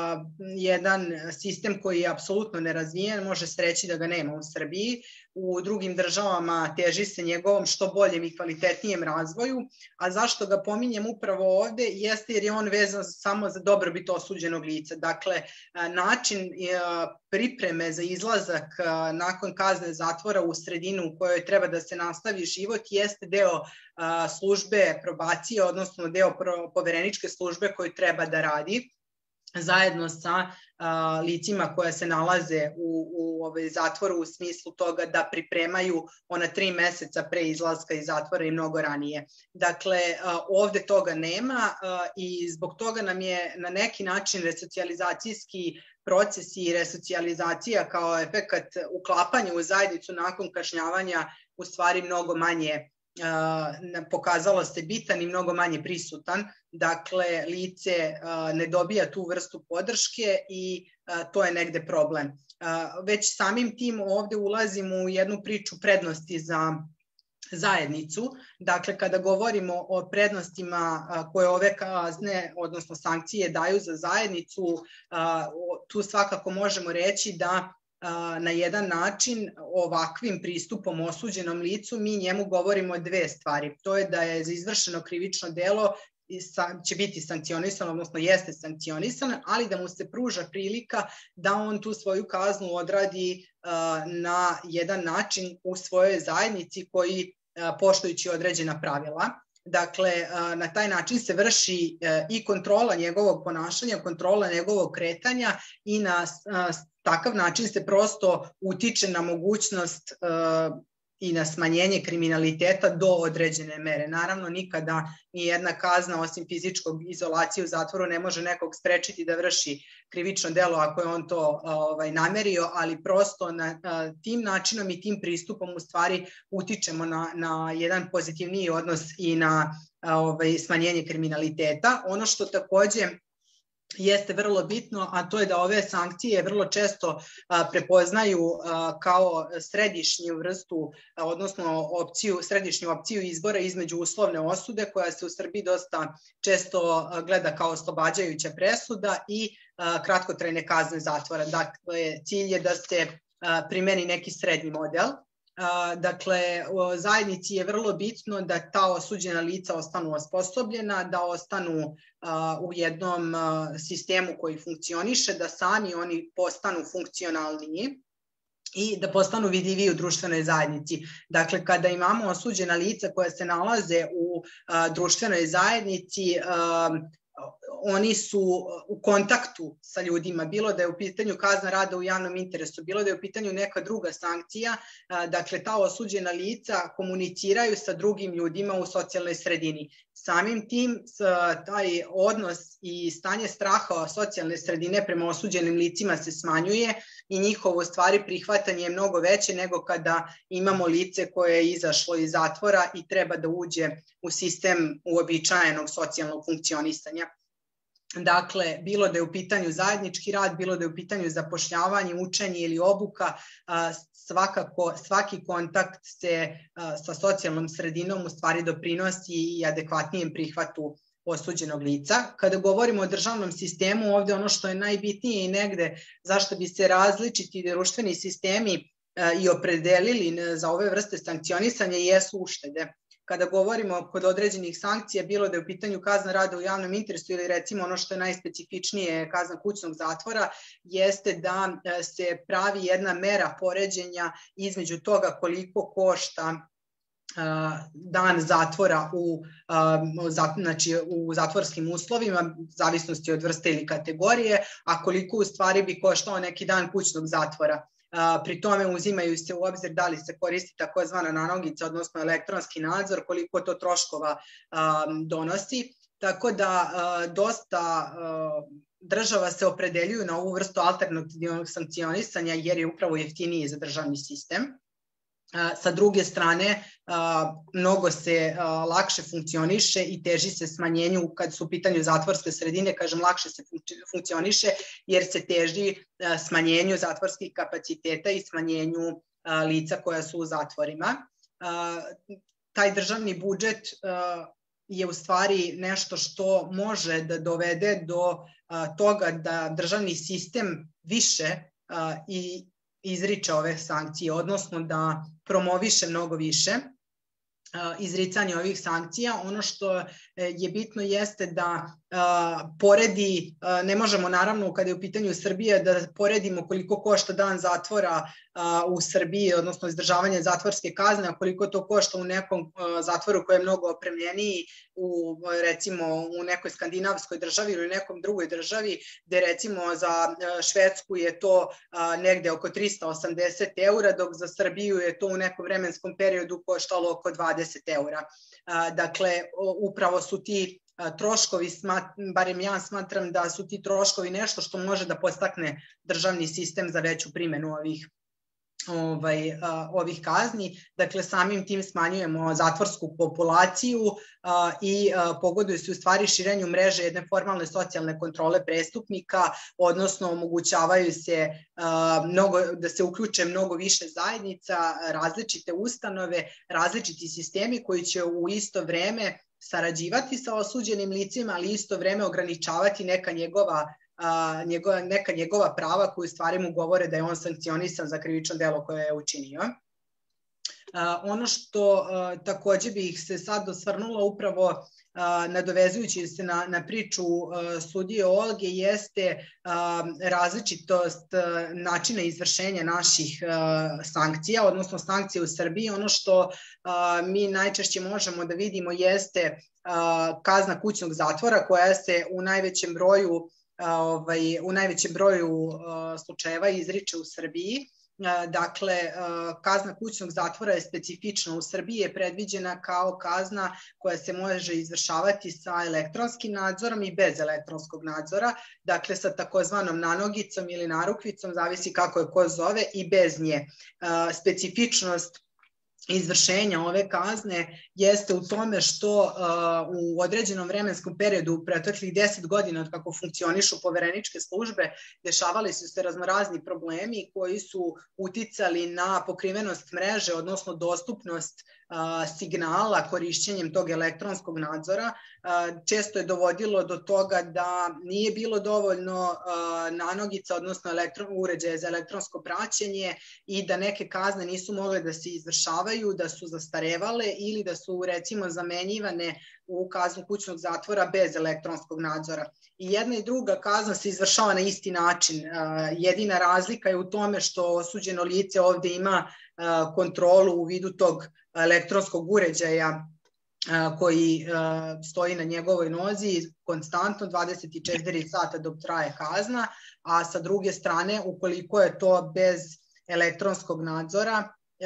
jedan sistem koji je apsolutno nerazvijen, može se reći da ga nema u Srbiji. U drugim državama teži se njegovom što boljem i kvalitetnijem razvoju, a zašto ga pominjem upravo ovde jeste jer je on vezan samo za dobrobit osuđenog lica. Dakle, način pripreme za izlazak nakon kazne zatvora u sredinu u kojoj treba da se nastavi život jeste deo službe probacije, odnosno deo povereničke službe koju treba da radi zajedno sa licima koja se nalaze u zatvoru u smislu toga da pripremaju ona 3 meseca pre izlaska iz zatvora i mnogo ranije. Dakle, ovde toga nema i zbog toga nam je na neki način resocijalizacijski proces i resocijalizacija kao efekat uklapanja u zajednicu nakon kažnjavanja u stvari mnogo manje pokazalo se bitan i mnogo manje prisutan. Dakle, lice ne dobija tu vrstu podrške i to je negde problem. Već samim tim ovde ulazimo u jednu priču prednosti za zajednicu. Dakle, kada govorimo o prednostima koje ove kazne, odnosno sankcije daju za zajednicu, tu svakako možemo reći da na jedan način ovakvim pristupom osuđenom licu mi njemu govorimo 2 stvari. To je da je za izvršeno krivično delo će biti sankcionisan, odnosno jeste sankcionisan, ali da mu se pruža prilika da on tu svoju kaznu odradi na jedan način u svojoj zajednici koji poštujući određena pravila. Dakle, na taj način se vrši i kontrola njegovog ponašanja, kontrola njegovog kretanja i na takav način se prosto utiče na mogućnost i na smanjenje kriminaliteta do određene mere. Naravno, nikada ni jedna kazna osim fizičkog izolacije u zatvoru ne može nekog sprečiti da vrši krivično delo ako je on to namerio, ali prosto na tim načinom i tim pristupom u stvari utičemo na jedan pozitivniji odnos i na smanjenje kriminaliteta. Ono što takođe jeste vrlo bitno, a to je da ove sankcije vrlo često prepoznaju kao središnju vrstu, odnosno središnju opciju izbora između uslovne osude, koja se u Srbiji dosta često gleda kao oslobađajuća presuda, i kratkotrajne kazne zatvora. Dakle, cilj je da se primeni neki srednji model. Dakle, u zajednici je vrlo bitno da ta osuđena lica ostanu osposobljena, da ostanu u jednom sistemu koji funkcioniše, da sami oni postanu funkcionalniji i da postanu vidljiviji u društvenoj zajednici. Dakle, kada imamo osuđena lica koja se nalaze u društvenoj zajednici, oni su u kontaktu sa ljudima, bilo da je u pitanju kazna rada u javnom interesu, bilo da je u pitanju neka druga sankcija. Dakle, ta osuđena lica komuniciraju sa drugim ljudima u socijalnoj sredini. Samim tim, taj odnos i stanje straha socijalne sredine prema osuđenim licima se smanjuje i njihovo stvari prihvatanje je mnogo veće nego kada imamo lice koje je izašlo iz zatvora i treba da uđe u sistem uobičajenog socijalnog funkcionisanja. Dakle, bilo da je u pitanju zajednički rad, bilo da je u pitanju zapošljavanje, učenje ili obuka, svakako svaki kontakt se sa socijalnom sredinom u stvari doprinosi i adekvatnijem prihvatu osuđenog lica. Kada govorimo o državnom sistemu, ovde ono što je najbitnije i negde zašto bi se različiti društveni sistemi i opredelili za ove vrste sankcionisanja jesu uštede. Kada govorimo kod određenih sankcija, bilo da je u pitanju kazna rada u javnom interesu ili recimo ono što je najspecifičnije kazna kućnog zatvora, jeste da se pravi jedna mera poređenja između toga koliko košta dan zatvora u zatvorskim uslovima, zavisnosti od vrste ili kategorije, a koliko u stvari bi koštao neki dan kućnog zatvora. Pri tome uzimaju se u obzir da li se koristi takozvana nanogica, odnosno elektronski nadzor, koliko to troškova donosi. Tako da dosta država se opredeljuju na ovu vrstu alternativnog sankcionisanja jer je upravo jeftiniji za državni sistem. Sa druge strane, mnogo se lakše funkcioniše i teži se smanjenju kad su u pitanju zatvorske sredine, kažem lakše se funkcioniše jer se teži smanjenju zatvorskih kapaciteta i smanjenju lica koja su u zatvorima. Taj državni budžet je u stvari nešto što može da dovede do toga da državni sistem više i izriče ove sankcije, odnosno da promoviše mnogo više izricanje ovih sankcija. Ono što je bitno jeste da poredi, ne možemo naravno kada je u pitanju Srbije da poredimo koliko košta dan zatvora u Srbiji, odnosno izdržavanje zatvorske kazne, a koliko to košta u nekom zatvoru koji je mnogo opremljeniji, recimo u nekoj skandinavskoj državi ili nekom drugoj državi, gde recimo za Švedsku je to negde oko 380 eura, dok za Srbiju je to u nekom vremenskom periodu koštalo oko 20 eura. Dakle, upravo su ti troškovi, barem ja smatram da su ti troškovi nešto što može da podstakne državni sistem za veću primjenu ovih kazni. Dakle, samim tim smanjujemo zatvorsku populaciju i pogoduje se u stvari širenju mreže jedne formalne socijalne kontrole prestupnika, odnosno omogućavaju se da se uključe mnogo više zajednica, različite ustanove, različiti sistemi koji će u isto vreme sarađivati sa osuđenim licima, ali isto vreme ograničavati neka njegova prava koju stvari mu govore da je on sankcionisan za krivično delo koje je učinio. Ono što takođe bih se sad osvrnula upravo nadovezujući se na priču sudije Olge jeste različitost načina izvršenja naših sankcija, odnosno sankcije u Srbiji. Ono što mi najčešće možemo da vidimo jeste kazna kućnog zatvora koja se u najvećem broju slučajeva izriče u Srbiji. Dakle, kazna kućnog zatvora je specifična u Srbiji, je predviđena kao kazna koja se može izvršavati sa elektronskim nadzorom i bez elektronskog nadzora, dakle sa takozvanom nanogicom ili narukvicom, zavisi kako je ko zove, i bez nje. Specifičnost izvršenja ove kazne jeste u tome što u određenom vremenskom periodu, u preteklih 10 godina od kako funkcionišu povereničke službe, dešavali su se raznorazni problemi koji su uticali na pokrivenost mreže, odnosno dostupnost signala korišćenjem tog elektronskog nadzora. Često je dovodilo do toga da nije bilo dovoljno nanogica, odnosno uređaja za elektronsko praćenje i da neke kazne nisu mogle da se izvršavaju, da su zastarevale ili da su recimo zamenjivane u kaznu kućnog zatvora bez elektronskog nadzora. I jedna i druga kazna se izvršava na isti način. Jedina razlika je u tome što osuđeno lice ovde ima kontrolu u vidu tog elektronskog uređaja koji stoji na njegovoj nozi konstantno 24 sata dok traje kazna, a sa druge strane, ukoliko je to bez elektronskog nadzora,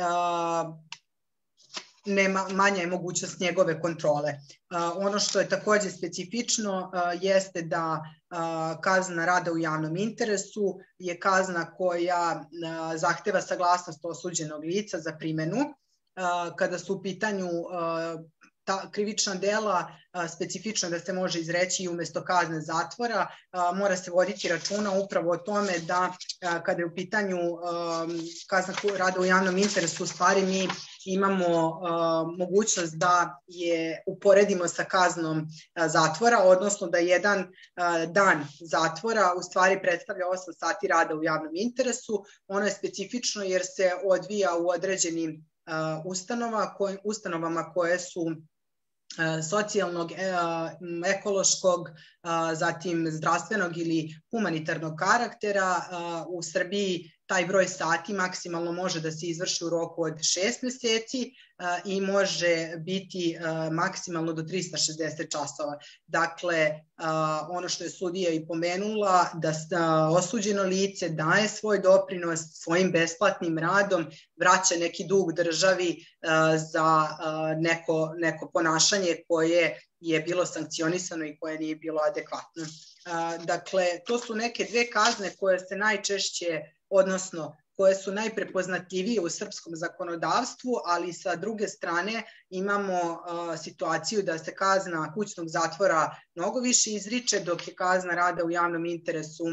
manja je mogućnost njegove kontrole. Ono što je takođe specifično jeste da kazna rada u javnom interesu je kazna koja zahteva saglasnost osuđenog lica za primenu. Kada su u pitanju krivična dela, specifično da se može izreći i umesto kazne zatvora, mora se voditi računa upravo o tome da kada je u pitanju kazna rada u javnom interesu, u stvari mi imamo mogućnost da je uporedimo sa kaznom zatvora, odnosno da jedan dan zatvora u stvari predstavlja 8 sati rada u javnom interesu. Ono je specifično jer se odvija u određenim ustanovama koje su socijalnog, ekološkog, zatim zdravstvenog ili humanitarnog karaktera. U Srbiji taj broj sati maksimalno može da se izvrši u roku od 6 meseci i može biti maksimalno do 360 časova. Dakle, ono što je sudija i pomenula, da osuđeno lice daje svoj doprinos svojim besplatnim radom, vraća neki dug državi za neko ponašanje koje je bilo sankcionisano i koje nije bilo adekvatno. Dakle, to su neke dve kazne koje se najčešće, odnosno koje su najprepoznatljivije u srpskom zakonodavstvu, ali sa druge strane imamo situaciju da se kazna kućnog zatvora mnogo više izriče, dok je kazna rada u javnom interesu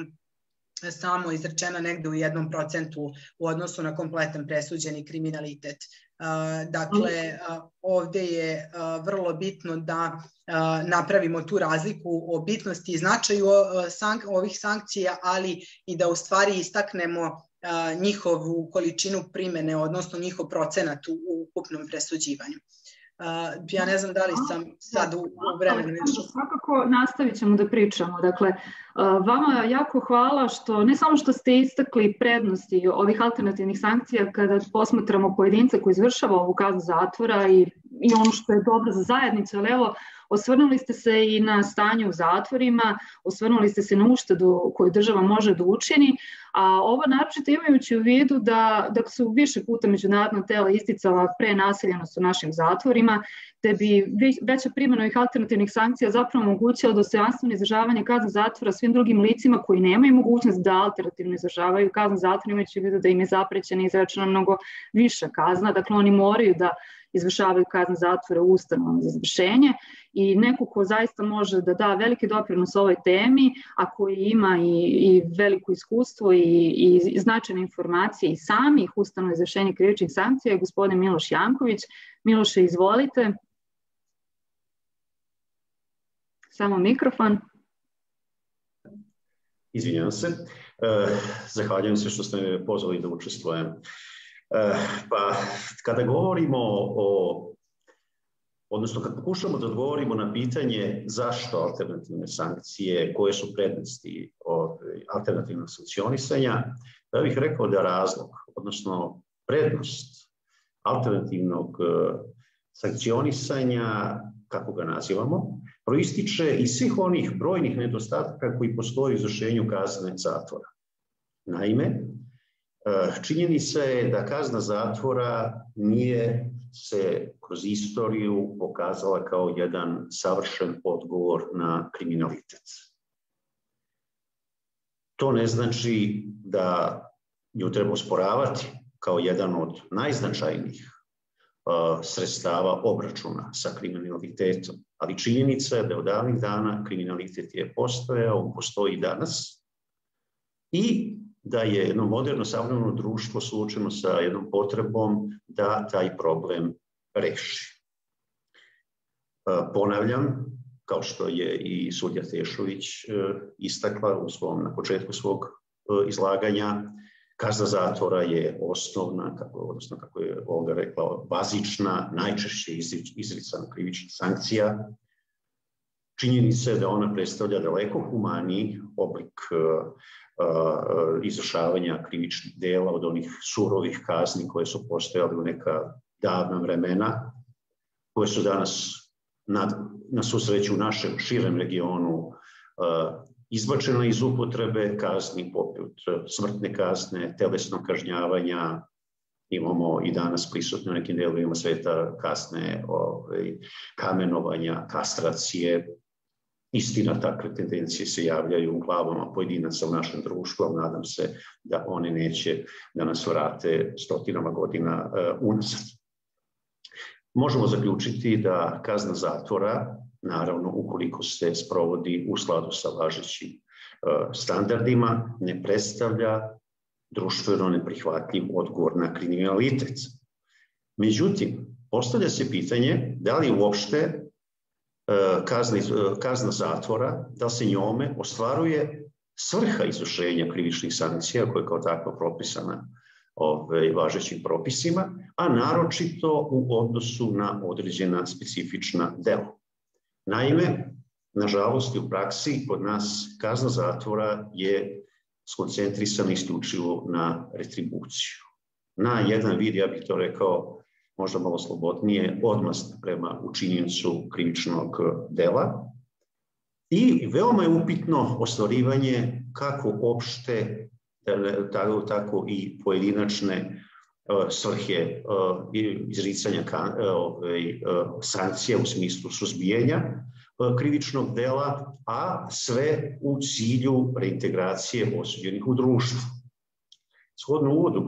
samo izrečena negde u 1% u odnosu na kompletan presuđeni kriminalitet. Dakle, ovdje je vrlo bitno da napravimo tu razliku o bitnosti i značaju ovih sankcija, ali i da u stvari istaknemo njihovu količinu primene, odnosno njihov procenat u ukupnom presuđivanju. Ja ne znam da li sam sad u vremenu nešto. Svakako nastavit ćemo da pričamo. Dakle, vama jako hvala što ne samo što ste istakli prednosti ovih alternativnih sankcija kada posmatramo pojedinca koji izvršava ovu kaznu zatvora i ono što je dobro za zajednicu, ali evo, osvrnuli ste se i na stanje u zatvorima, osvrnuli ste se na uštedu koju država može da učini, a ovo naročito imajući u vidu da su više puta međunarodna tela isticala prenaseljenost u našim zatvorima, te bi veća primjena ovih alternativnih sankcija zapravo omogućila dostojanstveno izdržavanje kazne zatvora svim drugim licima koji nemaju mogućnost da alternativno izdržavaju kaznu zatvora, imajući u vidu da im je zaprećena i izrečena mnogo viša kazna, dakle oni moraju da izvršavaju kazne zatvora u ustanovama za izvršenje i neko ko zaista može da da veliki doprinos ovoj temi, a koji ima i veliko iskustvo i značajne informacije i samih ustanova za izvršenje krivičnih sankcija je gospodin Miloš Janković. Miloše, izvolite. Samo mikrofon. Izvinjavam se. Zahvaljujem se što ste me pozvali da učestvujem. Pa, kada govorimo odnosno kad pokušamo da odgovorimo na pitanje zašto alternativne sankcije, koje su prednosti alternativnog sankcionisanja, ja bih rekao da razlog, odnosno prednost alternativnog sankcionisanja, kako ga nazivamo, proističe iz svih onih brojnih nedostataka koji postoje u izvršenju kazne zatvora. Naime, činjenica je da kazna zatvora nije se kroz istoriju pokazala kao jedan savršen odgovor na kriminalitet. To ne znači da nju treba osporavati kao jedan od najznačajnijih sredstava obračuna sa kriminalitetom, ali činjenica je da od davnih dana kriminalitet je postojao, on postoji i danas i da je jedno moderno savremeno društvo suočeno sa jednom potrebom da taj problem reši. Ponavljam, kao što je i sudija Tešović istakla na početku svog izlaganja, kazna zatvora je osnovna, odnosno kako je Olga rekla, bazična, najčešće izricana krivična sankcija. Činjenica je da ona predstavlja daleko humaniji oblik izvršavanja krivičnih dela od onih surovih kazni koje su postojale u neka davna vremena, koje su danas na svu sreću u našem širem regionu izbačena iz upotrebe kazni poput smrtne kazne, telesnog kažnjavanja. Imamo i danas prisutno u nekim delovima sveta kazne kamenovanja, kastracije. Istina, takve tendencije se javljaju u glavama pojedinaca u našem društvu, ali nadam se da one neće da nas vrate stotinama godina unazad. Možemo zaključiti da kazna zatvora, naravno ukoliko se sprovodi u skladu sa važećim standardima, ne predstavlja društveno neprihvatljiv odgovor na kriminalitet. Međutim, postavlja se pitanje da li uopšte kazna zatvora, da se njome ostvaruje svrha izvršenja krivičnih sankcija koja je kao takva propisana važećim propisima, a naročito u odnosu na određena specifična dela. Naime, nažalost i u praksi kod nas kazna zatvora je skoncentrisana isključivo na retribuciju. Na jedan vid, ja bih to rekao, možda malo slobodnije, odmazda prema učinjencu krivičnog dela. I veoma je upitno ostvarivanje kako opšte, tako i pojedinačne svrhe izricanja sankcija u smislu suzbijanja krivičnog dela, a sve u cilju reintegracije osuđenih u društvu. Shodno uvodu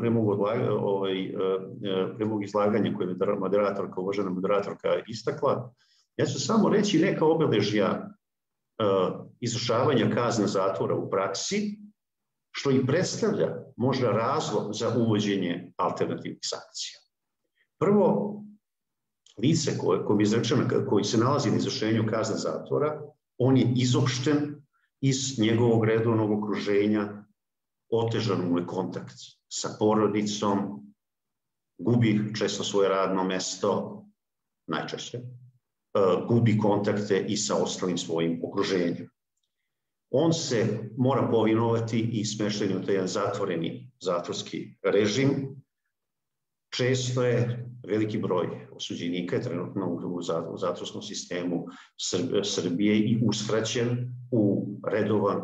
premog izlaganja koje je uvažena moderatorka istakla, ja ću samo reći neka obeležja izvršavanja kazne zatvora u praksi, što i predstavlja možda razlog za uvođenje alternativnih sankcija. Prvo, lice koji se nalazi na izvršenju kazne zatvora, on je izopšten iz njegovog redovnog okruženja, otežan mu je kontakt sa porodicom, gubi često svoje radno mesto, najčešće, gubi kontakte i sa ostalim svojim okruženjem. On se mora povinovati i smešten u taj jedan zatvoreni zatvorski režim. Često je veliki broj osuđenika trenutno u zatvorskom sistemu Srbije i uskraćen u redovan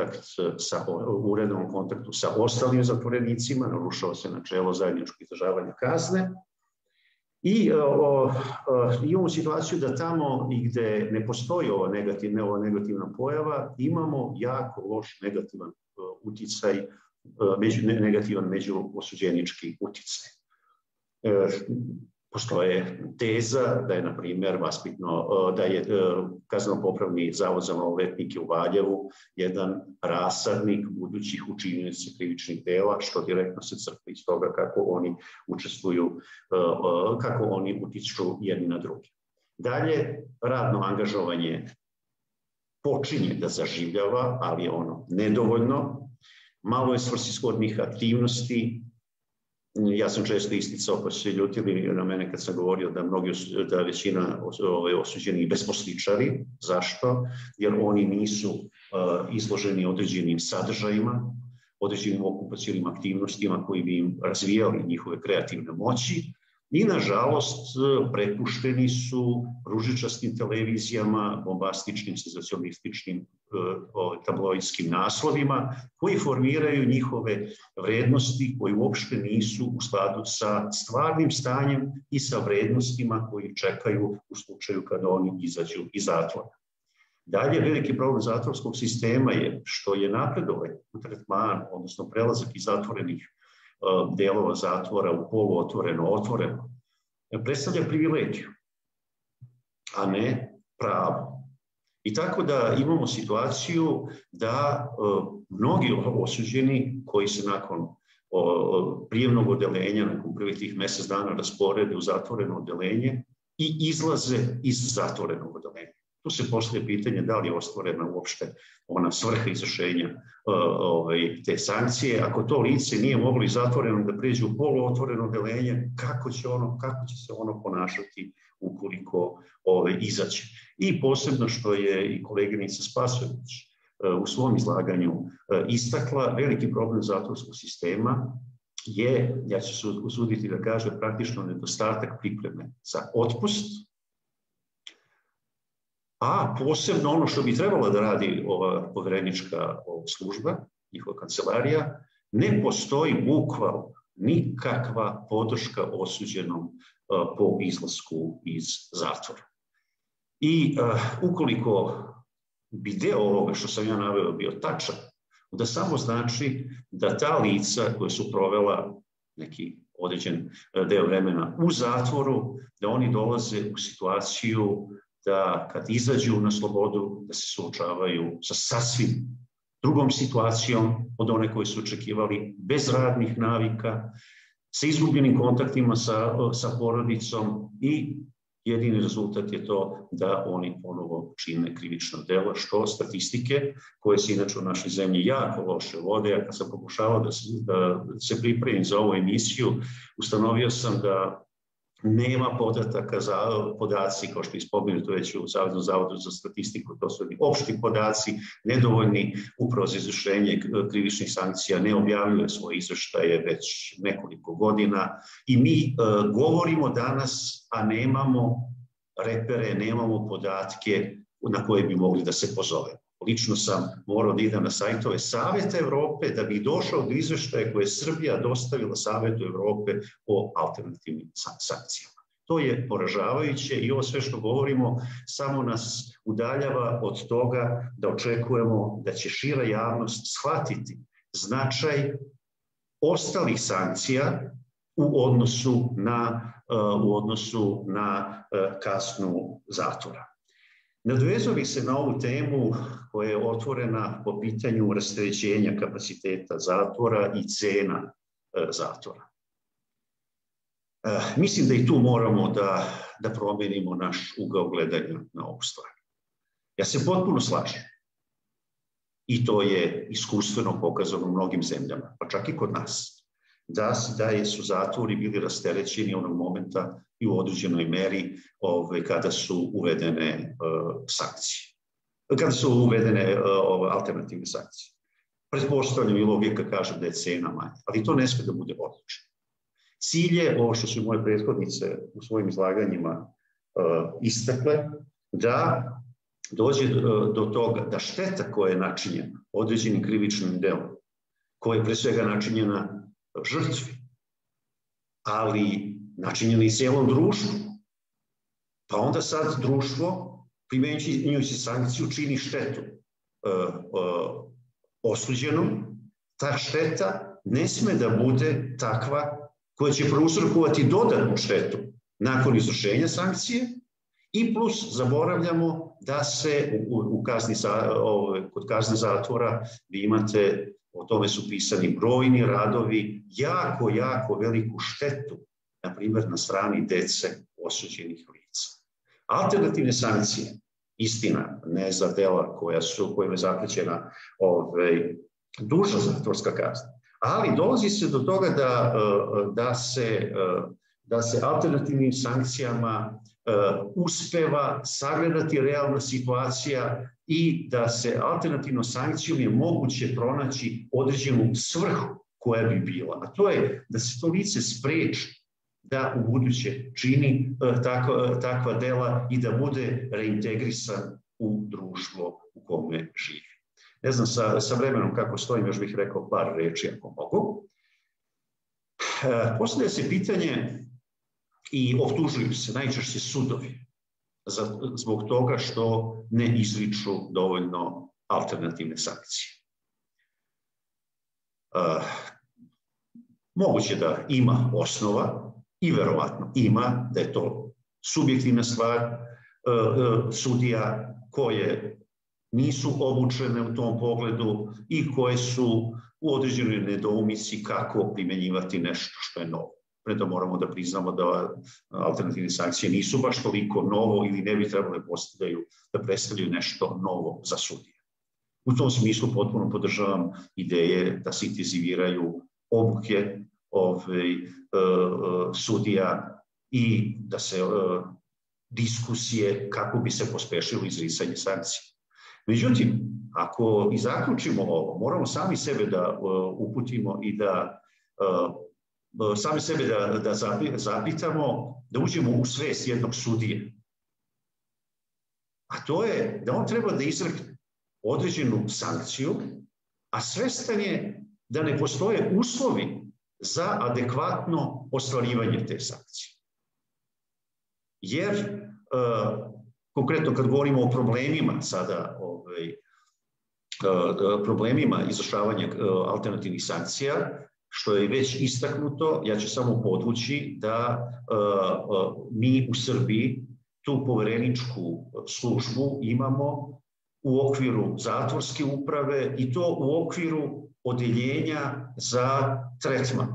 kontaktu sa ostalim zatvorenicima, narušava se načelo zajedničkog izdržavanja kazne. I imamo situaciju da tamo i gde ne postoji ova negativna pojava, imamo jako loš negativan uticaj, negativan međuosuđenički uticaj. Postoje teza da je, na primjer, da je kazneno-popravni zavod za maloletnike u Valjevu jedan rasadnik budućih učinioca krivičnih dela, što direktno se crpi iz toga kako oni učestvuju, kako oni utiču jedni na druge. Dalje, radno angažovanje počinje da zaživljava, ali je ono nedovoljno. Malo je svrsishodnih aktivnosti. Ja sam često isticao, pa su se ljutili na mene kad sam govorio da većina osuđenih besposličari. Zašto? Jer oni nisu izloženi određenim sadržajima, određenim okupacionim aktivnostima koji bi im razvijali njihove kreativne moći i, nažalost, prepušteni su ružičastim televizijama, bombastičnim, senzacionalističnim tabloidskim naslovima koji formiraju njihove vrednosti koji uopšte nisu u skladu sa stvarnim stanjem i sa vrednostima koji čekaju u slučaju kada oni izađu iz zatvora. Dalje, veliki problem zatvorskog sistema je što je napredovanje u tretman, odnosno prelazak iz zatvorenih delova zatvora u poluotvoreno, otvoreno, predstavlja privilegiju, a ne pravo. I tako da imamo situaciju da mnogi osuđeni koji se nakon prijemnog odelenja, nakon prvih tih mjesec dana rasporede u zatvoreno odelenje i izlaze iz zatvorenog odelenja. Tu se postavlja pitanje da li je ostvarena uopšte ona svrha izvršenja te sankcije. Ako to lice nije moglo iz zatvorenog da pređe u poluotvoreno odelenje, kako će se ono ponašati ukoliko izađe. I posebno što je i koleginica Spasojević u svom izlaganju istakla, veliki problem zatvorskog sistema je, ja ću se usuditi da kažem, praktično nedostatak pripreme za otpust, a posebno ono što bi trebala da radi ova poverenička služba, njihova kancelarija, ne postoji bukvalno nikakva podrška osuđenom po izlasku iz zatvora. I ukoliko bi deo ovoga što sam ja naveo bio tačan, da samo znači da ta lica koja su provela neki određen deo vremena u zatvoru, da oni dolaze u situaciju da kad izađu na slobodu, da se suočavaju sa sasvim drugom situacijom od one koje su očekivali, bez radnih navika, sa izgubljenim kontaktima sa porodicom i jedini rezultat je to da oni ponovo čine krivično delo, što statistike koje se inače u našoj zemlji jako loše vode. Ja kad sam pokušavao da se pripremim za ovu emisiju, ustanovio sam da nema podataka za podaci, kao što je spomenuto već u Zavodu za statistiku, to su opšti podaci, nedovoljni upravo za izvršenje krivičnih sankcija, ne objavljuje svoje izveštaje već nekoliko godina i mi govorimo danas, a nemamo repere, nemamo podatke na koje bi mogli da se pozovemo. Lično sam morao da idem na sajtove Saveta Evrope da bi došao do izveštaja koje je Srbija dostavila Savetu Evrope o alternativnim sankcijama. To je poražavajuće i ovo sve što govorimo samo nas udaljava od toga da očekujemo da će šira javnost shvatiti značaj ostalih sankcija u odnosu na kaznu zatvora. Nadovezao bih se na ovu temu koja je otvorena po pitanju rasterećenja kapaciteta zatvora i cena zatvora. Mislim da i tu moramo da promenimo naš ugao gledanja na ovu stvar. Ja se potpuno slažem. I to je iskustveno pokazano u mnogim zemljama, pa čak i kod nas. Da su zatvori bili rasterećeni onog momenta i u određenoj meri kada su uvedene sankcije. Kada su uvedene alternativne sankcije. Pretpostavljam i logika kažem da je cena manja, ali to ne smije da bude odlučeno. Cilj je, ovo što su moje prethodnice u svojim izlaganjima istakle, da dođe do toga da šteta koja je načinjena određenim krivičnim delom, koja je pre svega načinjena žrtvi, ali načinjena i cijelom društvu, pa onda sad društvo, primenjujući sankciju, čini štetu osuđenom. Ta šteta ne sme da bude takva koja će prouzrokovati dodatnu štetu nakon izvršenja sankcije i plus zaboravljamo da se kod kazne zatvora vi imate, o tome su pisani brojni radovi, jako veliku štetu, na primjer na strani dece osuđenih lica. Alternativne sankcije, istina, ne za dela kojima je zaprećena duža zatvorska kazna, ali dolazi se do toga da se alternativnim sankcijama uspeva sagledati realna situacija i da se alternativnom sankcijom je moguće pronaći određenu svrhu koja bi bila. A to je da se to lice spreči da u buduće čini takva dela i da bude reintegrisan u društvo u kome živi. Ne znam sa vremenom kako stojim, još bih rekao par reči ako mogu. Postavlja se pitanje i optužuju se najčešće sudovi zbog toga što ne izriču dovoljno alternativne sankcije. Moguće da ima osnova i verovatno ima, da je to subjektivna stvar sudija koje nisu obučene u tom pogledu i koje su u određenoj nedoumici kako primjenjivati nešto što je novo. Preda moramo da priznamo da alternativne sankcije nisu baš toliko novo ili ne bi trebalo da predstavljaju nešto novo za sudije. U tom smislu potpuno podržavam ideje da se intenziviraju obuke sudija i da se diskusije kako bi se pospešilo izricanje sankcija. Međutim, ako i zaključimo ovo, moramo sami sebe da uputimo i da sami sebe da zapitamo, da uđemo u svest jednog sudije. A to je da on treba da izrekne određenu sankciju, a svestan je da ne postoje uslovi za adekvatno ostvarivanje te sankcije. Jer, konkretno kad govorimo o problemima sada, problemima izvršavanja alternativnih sankcija, što je već istaknuto, ja ću samo podvući da mi u Srbiji tu povereničku službu imamo u okviru zatvorske uprave i to u okviru odeljenja za tretman.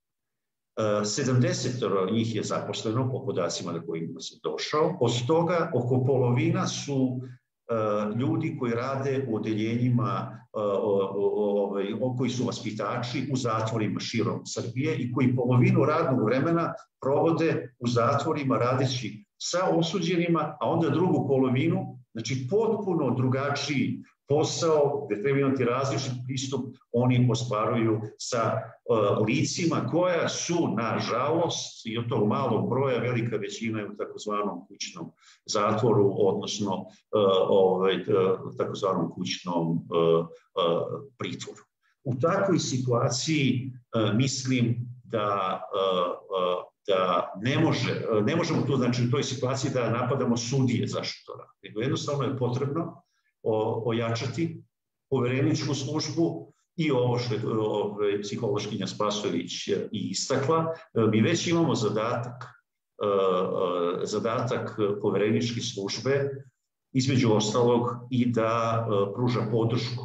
70 njih je zaposleno po podacima na kojima sam došao. Od toga oko polovina su ljudi koji rade u odeljenjima, koji su vaspitači u zatvorima širom Srbije i koji polovinu radnog vremena provode u zatvorima radeći sa osuđenima, a onda drugu polovinu, znači potpuno drugačiji posao, gde treba imati različit pristup, oni ostvaruju sa licima koja su, nažalost, i od tog malog broja, velika većina je u takozvanom kućnom zatvoru, odnosno takozvanom kućnom pritvoru. U takvoj situaciji mislim da ne možemo tu, znači u toj situaciji da napadamo sudije zašto to rade, nego jednostavno je potrebno ojačati povereničku službu i ovo što je psihološkinja Spasojević i istakla. Mi već imamo zadatak povereničke službe, između ostalog i da pruža podršku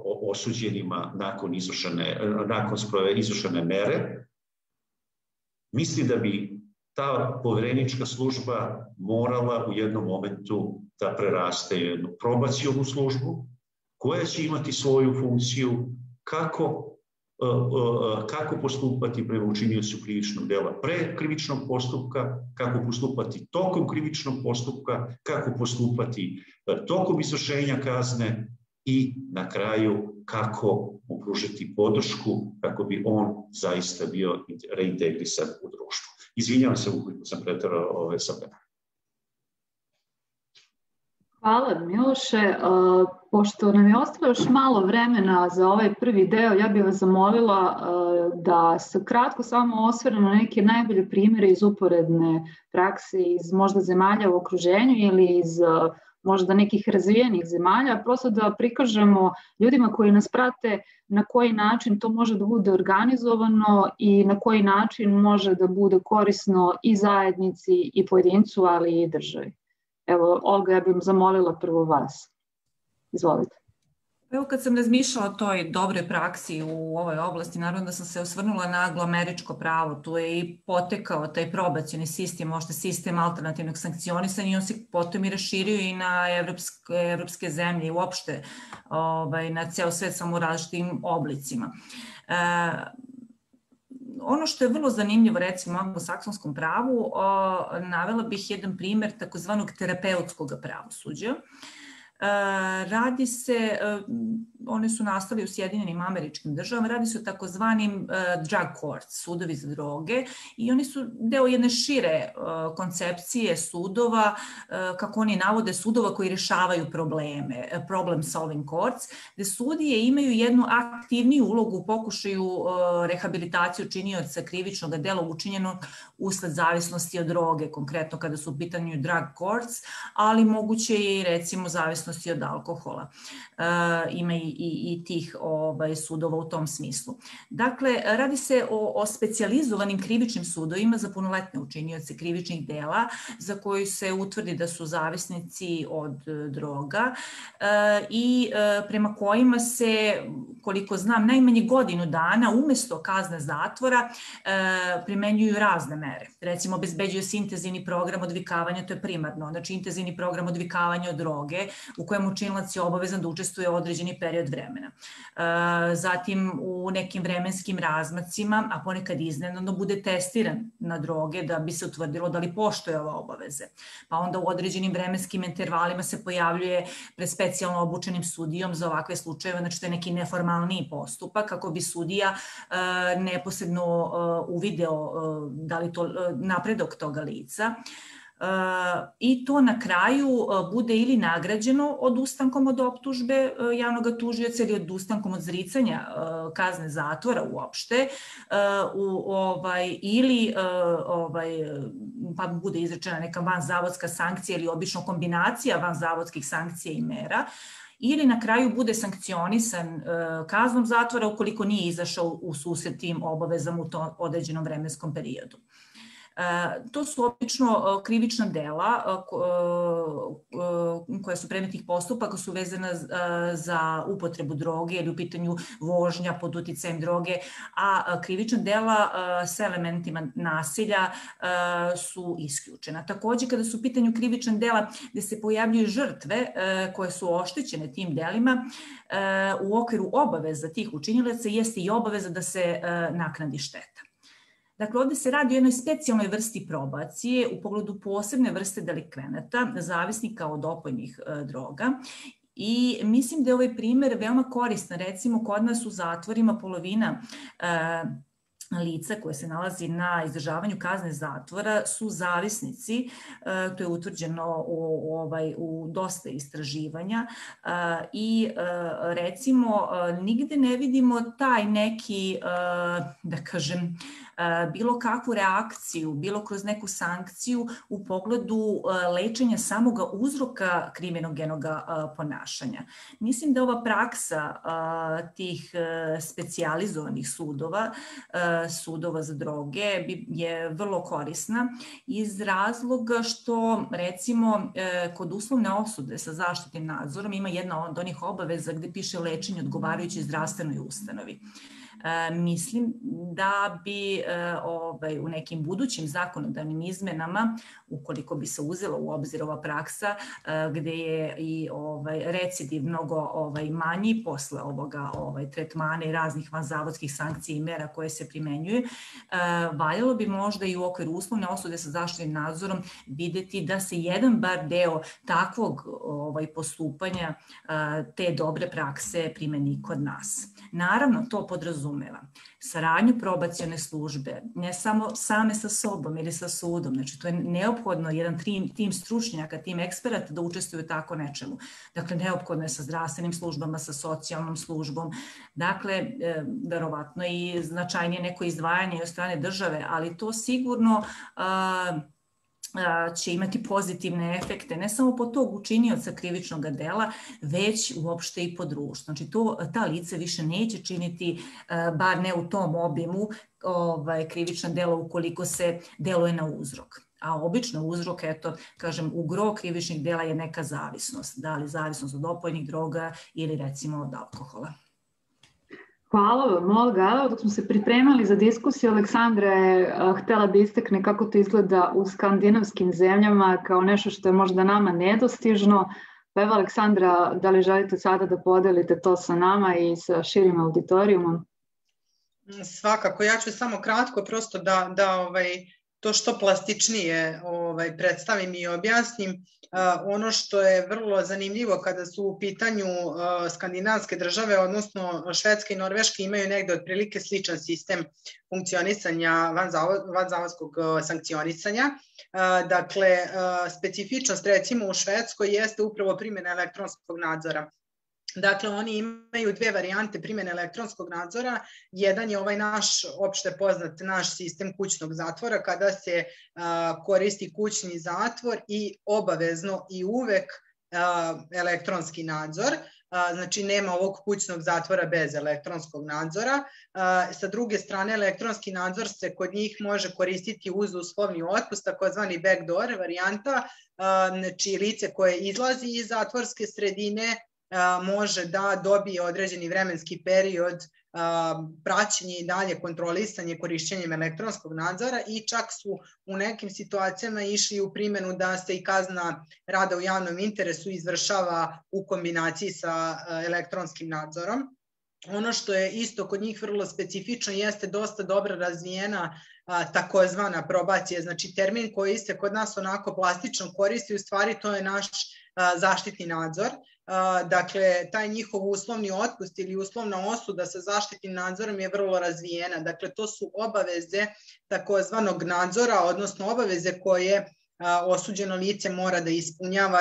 osuđenima nakon izvršene mere. mislim da bi ta poverenička služba morala u jednom momentu da preraste jednu probacionu službu koja će imati svoju funkciju kako postupati prema učiniocu krivičnog dela pre krivičnog postupka, kako postupati tokom krivičnog postupka, kako postupati tokom izvršenja kazne i na kraju kako mu pružiti podršku kako bi on zaista bio reintegrisan u društvu. Izvinjavam se ukoliko sam preterao sa vremenom. Hvala, Miloše. Pošto nam je ostalo još malo vremena za ovaj prvi deo, ja bih vas zamolila da se kratko samo osvrnemo na neke najbolje primjere iz uporedne prakse iz možda zemalja u okruženju ili iz možda nekih razvijenih zemalja, prosto da prikažemo ljudima koji nas prate na koji način to može da bude organizovano i na koji način može da bude korisno i zajednici i pojedincu, ali i državi. Evo, Olga, ja bih zamolila prvo vas. Izvolite. Evo, kad sam razmišljala o toj dobroj praksi u ovoj oblasti, naravno da sam se osvrnula na angloameričko pravo. Tu je i potekao taj probacioni sistem, možda sistem alternativnog sankcionisanja, i on se potom i raširio i na evropske zemlje i uopšte na ceo svet, samo u različitim oblicima. Ono što je vrlo zanimljivo, recimo u anglosaksonskom pravu, navela bih jedan primer takozvanog terapeutskog pravosuđa. Radi se, one su nastale u Sjedinjenim Američkim Državama, radi se o takozvanim drug courts, sudovi za droge, i oni su deo jedne šire koncepcije sudova, kako oni navode, sudova koji rešavaju probleme, problem solving courts, gde sudije imaju jednu aktivniju ulogu u pokušaju rehabilitacije učinioca krivičnog dela učinjenog usled zavisnosti od droge, konkretno kada su u pitanju drug courts, ali moguće je i recimo zavisnosti od alkohola. Ima i tih sudova u tom smislu. Dakle, radi se o specijalizovanim krivičnim sudovima za punoletne učinioce krivičnih dela za koji se utvrdi da su zavisnici od droga i prema kojima se, koliko znam, najmanje godinu dana umesto kazne zatvora primenjuju razne mere. Recimo, obezbeđuje se intenzivni program odvikavanja, to je primarno, znači intenzivni program odvikavanja od droge u kojem učinilac je obavezan da učestvuje određeni period vremena. Zatim u nekim vremenskim razmacima, a ponekad iznenadno, bude testiran na droge da bi se utvrdilo da li poštuje ove obaveze. Pa onda u određenim vremenskim intervalima se pojavljuje pred specijalno obučenim sudijom za ovakve slučajeve, znači to je neki neformalniji postupak kako bi sudija neposredno uvideo da li to napredak toga lica. I to na kraju bude ili nagrađeno odustankom od optužbe javnog tužioca ili odustankom od zricanja kazne zatvora uopšte, ili pa bude izrečena neka vanzavodska sankcija ili obično kombinacija vanzavodskih sankcija i mera, ili na kraju bude sankcionisan kaznom zatvora ukoliko nije izašao u susret tim obavezama u tom određenom vremenskom periodu. To su obično krivična dela koja su predmet tih postupaka, su vezana za upotrebu droge ili u pitanju vožnja pod uticajem droge, a krivična dela sa elementima nasilja su isključena. Takođe, kada su u pitanju krivična dela gde se pojavljuju žrtve koje su oštećene tim delima, u okviru obaveza tih učinilaca jeste i obaveza da se naknadi šteta. Dakle, ovde se radi o jednoj specijalnoj vrsti probacije u pogledu posebne vrste delikvenata, zavisnika od opojnih droga, i mislim da je ovaj primer veoma koristan. Recimo, kod nas u zatvorima polovina lica koje se nalazi na izdržavanju kazne zatvora su zavisnici, to je utvrđeno u dosta istraživanja, i recimo nigde ne vidimo taj neki, da kažem, bilo kakvu reakciju, bilo kroz neku sankciju u pogledu lečenja samoga uzroka kriminogenog ponašanja. Mislim da ova praksa tih specijalizovanih sudova za droge je vrlo korisna iz razloga što, recimo, kod uslovne osude sa zaštitnim nadzorom ima jedna od onih obaveza gde piše lečenje odgovarajućoj zdravstvenoj ustanovi. mislim da bi u nekim budućim zakonodavnim izmenama, ukoliko bi se uzela u obzir ova praksa gde je i recidiv mnogo manji posle ovoga tretmana i raznih vanzavodskih sankcija i mera koje se primenjuju, valjalo bi možda i u okviru uslovne osude sa zaštitnim nadzorom videti da se jedan bar deo takvog postupanja te dobre prakse primeni kod nas. Naravno, to podrazumeva saradnju probacione službe, ne samo same sa sobom ili sa sudom, znači to je neophodno jedan tim stručnjaka, tim eksperata da učestvuju u tako nečemu. Dakle, neophodno je sa zdravstvenim službama, sa socijalnom službom, dakle, verovatno i značajnije neko izdvajanje od strane države, ali to sigurno će imati pozitivne efekte, ne samo po tog učinioca krivičnog dela, već uopšte i po društvu. Znači, ta lice više neće činiti, bar ne u tom obimu, krivično delo ukoliko se deluje na uzrok. A obično uzrok, u gro krivičnih dela je neka zavisnost. Da li zavisnost od opojnih droga ili recimo od alkohola. Hvala vam, Olga. Dok smo se pripremali za diskusiju, Aleksandra je htela da istakne kako to izgleda u skandinavskim zemljama kao nešto što je možda nama nedostižno. Pa evo, Aleksandra, da li želite sada da podelite to sa nama i sa širim auditorijumom? Svakako, ja ću samo kratko prosto da to što plastičnije predstavim i objasnim. Ono što je vrlo zanimljivo kada su u pitanju skandinavske države, odnosno Švedska i Norveška, imaju negde otprilike sličan sistem funkcionisanja vanzavodskog sankcionisanja. Dakle, specifičnost recimo u Švedskoj jeste upravo primjena elektronskog nadzora. Dakle, oni imaju dve varijante primjene elektronskog nadzora. Jedan je ovaj naš opšte poznat naš sistem kućnog zatvora kada se koristi kućni zatvor i obavezno i uvek elektronski nadzor. Znači, nema ovog kućnog zatvora bez elektronskog nadzora. Sa druge strane, elektronski nadzor se kod njih može koristiti uz uslovni otpust, takozvani backdoor varijanta. Znači, lice koje izlazi iz zatvorske sredine može da dobije određeni vremenski period praćenje i dalje kontrolisanje korišćenjem elektronskog nadzora i čak su u nekim situacijama išli u primjenu da se i kazna rada u javnom interesu izvršava u kombinaciji sa elektronskim nadzorom. Ono što je isto kod njih vrlo specifično jeste dosta dobro razvijena takozvana probacija, znači termin koji se kod nas onako plastično koristi, u stvari to je naš zaštitni nadzor. Dakle, taj njihov uslovni otpust ili uslovna osuda sa zaštitnim nadzorom je vrlo razvijena. Dakle, to su obaveze takozvanog nadzora, odnosno obaveze koje osuđeno lice mora da ispunjava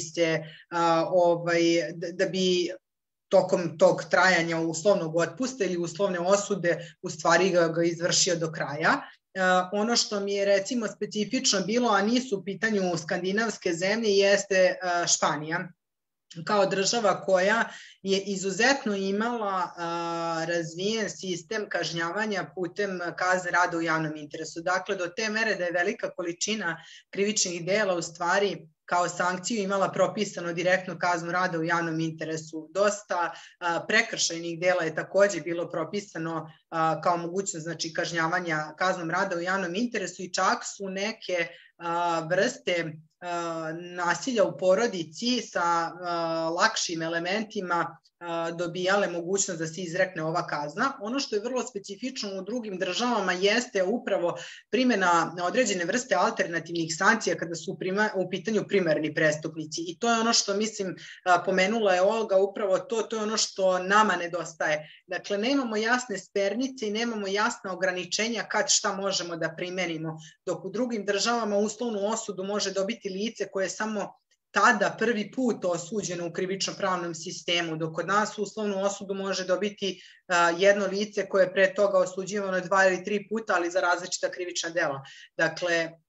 da bi tokom tog trajanja uslovnog otpusta ili uslovne osude u stvari ga izvršio do kraja. Ono što mi je recimo specifično bilo, a nisu u pitanju skandinavske zemlje, jeste Španija kao država koja je izuzetno imala razvijen sistem kažnjavanja putem kazne rada u javnom interesu. Dakle, do te mere da je velika količina krivičnih dela u stvari kao sankciju imala propisano direktnu kaznu rada u javnom interesu. Dosta prekršajnih dela je takođe bilo propisano kao mogućnost, znači, kažnjavanja kaznom rada u javnom interesu i čak su neke vrste nasilja u porodici sa lakšim elementima dobijale mogućnost da se izrekne ova kazna. Ono što je vrlo specifično u drugim državama jeste upravo primjena određene vrste alternativnih sankcija kada su u pitanju primarni prestupnici. I to je ono što, mislim, pomenula je Olga, upravo to je ono što nama nedostaje. Dakle, nemamo jasne smernice i nemamo jasna ograničenja kad šta možemo da primenimo, dok u drugim državama uslovnu osudu može dobiti lice koje je samo tada prvi put osuđeno u krivično-pravnom sistemu, dok kod nas uslovnu osudu može dobiti jedno lice koje je pre toga osuđivano 2 ili 3 puta, ali za različita krivična dela. Dakle,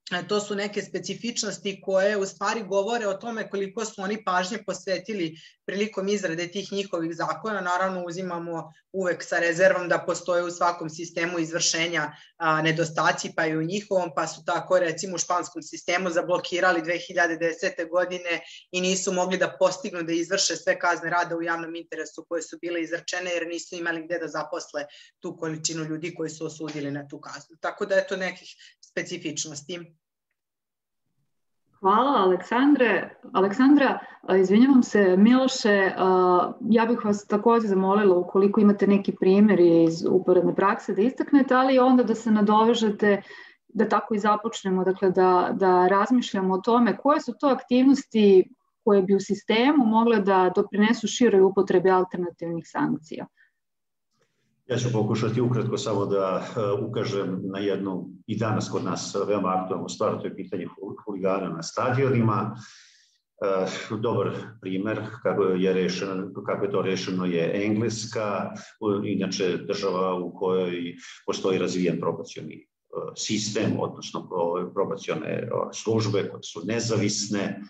to su neke specifičnosti koje u stvari govore o tome koliko su oni pažnje posvetili prilikom izrade tih njihovih zakona. Naravno, uzimamo uvek sa rezervom da postoje u svakom sistemu izvršenja nedostaci, pa i u njihovom, pa su tako recimo u španskom sistemu zablokirali 2010. godine i nisu mogli da postignu da izvrše sve kazne rada u javnom interesu koje su bile izrečene, jer nisu imali gde da zaposle tu količinu ljudi koji su osudili na tu kaznu. Tako da je to nekih specifičnosti. Hvala, Aleksandra, izvinjavam se, Miloše, ja bih vas također zamolila ukoliko imate neki primjeri iz uporedne prakse da istaknete, ali onda da se nadovežete, da tako i započnemo, dakle da razmišljamo o tome koje su to aktivnosti koje bi u sistemu mogle da doprinesu široj upotrebi alternativnih sankcija. Ja ću pokušati ukratko samo da ukažem na jednu i danas kod nas veoma aktualnu stvar, to je pitanje huligana na stadionima. Dobar primer kako je to rešeno je Engleska, inače država u kojoj postoji razvijen probacioni sistem, odnosno probacione službe koje su nezavisne.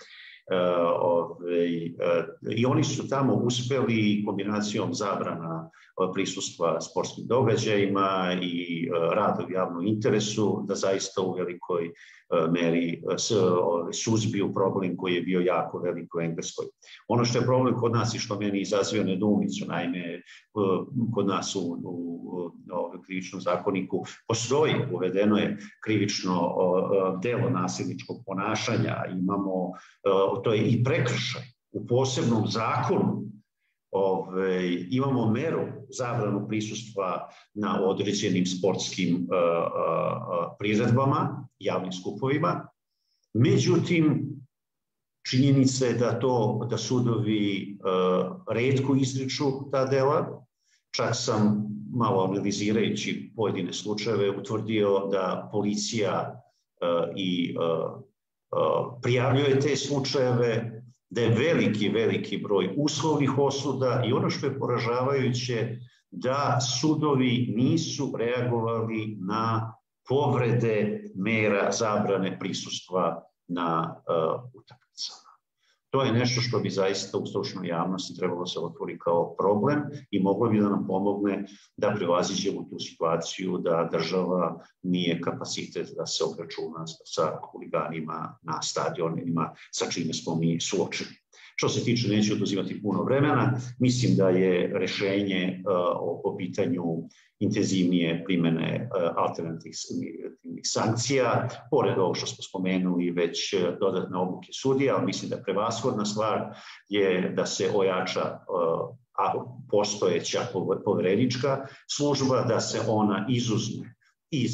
I oni su tamo uspeli kombinacijom zabrana prisustva sportskim događajima i rada u javnom interesu da zaista u velikoj meri suzbiju problem koji je bio jako velik u Engleskoj. Ono što je problem kod nas i što meni izaziva nedoumicu, naime, kod nas u krivičnom zakoniku postoji, uvedeno je krivično delo nasilničkog ponašanja, imamo, to je i prekršaj u posebnom zakonu. Imamo meru zabranu prisustva na određenim sportskim priredbama, javnim skupovima. Međutim, činjenica je da sudovi retko izriču ta dela. Čak sam malo analizirajući pojedine slučajeve utvrdio da policija i prijavljuje te slučajeve, da je veliki broj uslovnih osuda i ono što je poražavajuće da sudovi nisu reagovali na povrede mera zabrane prisustva na utakmicama. To je nešto što bi zaista u stručnoj javnosti trebalo se otvoriti kao problem i moglo bi da nam pomogne da prevaziđemo tu situaciju da država nije kapacitet da se obračuna sa huliganima na stadionima sa čime smo mi suočeni. Što se tiče, neću oduzimati puno vremena, mislim da je rešenje po pitanju intenzivnije primene alternativnih sankcija, pored ovo što smo spomenuli već dodatne obuke sudija, ali mislim da prevashodna stvar je da se ojača postojeća poverenička služba, da se ona izuzme iz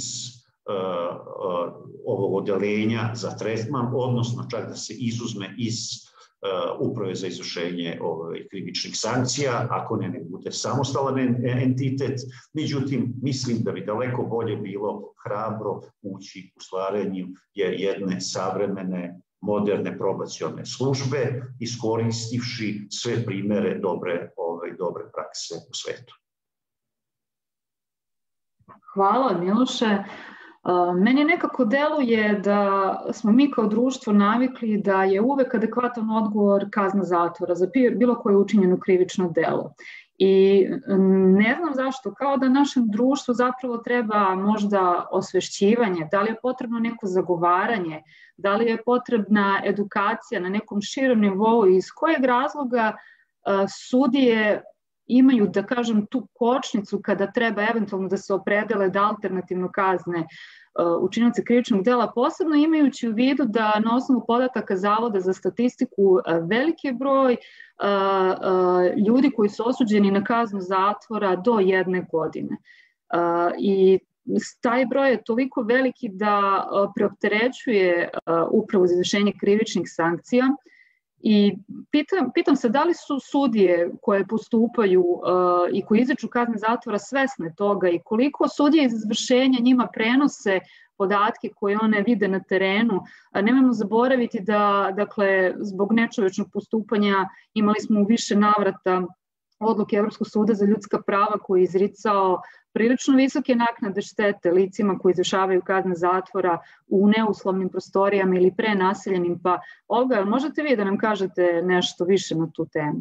ovog odeljenja za tretman, odnosno čak da se izuzme iz Uprave za izvršenje krivičnih sankcija, ako ne bude samostalan entitet. Međutim, mislim da bi daleko bolje bilo hrabro ući u stvaranju jedne savremene, moderne probacione službe, iskoristivši sve primere dobre prakse u svetu. Hvala, Miloše. Meni nekako deluje da smo mi kao društvo navikli da je uvek adekvatan odgovor kazna zatvora za bilo koje učinjeno krivično delo. I ne znam zašto, kao da našem društvu zapravo treba možda osvešćivanje, da li je potrebno neko zagovaranje, da li je potrebna edukacija na nekom širom nivou i iz kojeg razloga sudije imaju, da kažem, tu kočnicu kada treba eventualno da se opredele da alternativno kazne učinioce krivičnog dela, posebno imajući u vidu da na osnovu podataka Zavoda za statistiku veliki broj ljudi koji su osuđeni na kaznu zatvora do 1 godine. I taj broj je toliko veliki da preopterećuje Upravu za izvršenje krivičnih sankcija. I pitam se da li su sudije koje postupaju i koje izriču kazne zatvora svesne toga i koliko sudije iz izvršenja njima prenose podatke koje one vide na terenu. Nemojmo zaboraviti da, dakle, zbog nečovečnog postupanja imali smo u više navrata odluke Evropskog suda za ljudska prava koji je izricao prilično visoke naknade štete licima koji izvršavaju kazne zatvora u neuslovnim prostorijama ili prenaseljenim. Pa, Olga, možete vi da nam kažete nešto više na tu temu?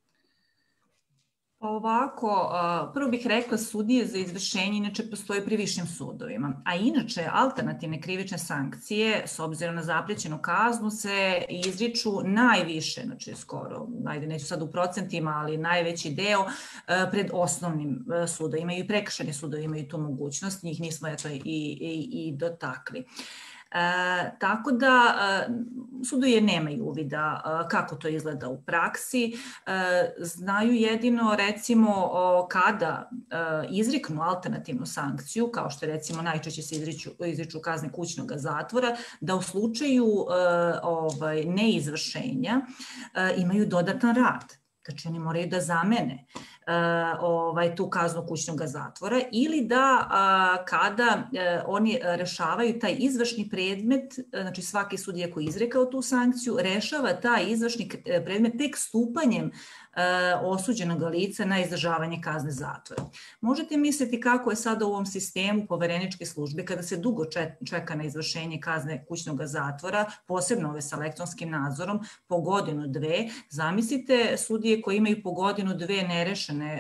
Ovako, prvo bih rekla sudije za izvršenje inače postoje pri višim sudovima, a inače alternativne krivične sankcije s obzirom na zaprećenu kaznu se izriču najviše, znači skoro, ajde neću sad u procentima, ali najveći deo pred osnovnim sudovima i prekršajni sudovi imaju tu mogućnost, njih nismo eto i dotakli. Tako da sudovi nemaju uvida kako to izgleda u praksi, znaju jedino recimo kada izriknu alternativnu sankciju, kao što recimo najčešće se izriču kazne kućnog zatvora, da u slučaju neizvršenja imaju dodatan rad. Znači oni moraju da zamene tu kaznu kućnog zatvora ili da kada oni rešavaju taj izvršni predmet, znači svaki sudija koji je izrekao tu sankciju, rešava taj izvršni predmet tek stupanjem osuđenog lica na izdržavanje kazne zatvora. Možete misliti kako je sada u ovom sistemu povereničke službe kada se dugo čeka na izvršenje kazne kućnog zatvora, posebno ove sa elektronskim nadzorom, po godinu, dve. Zamislite sudije koji imaju po godinu, dve nerešene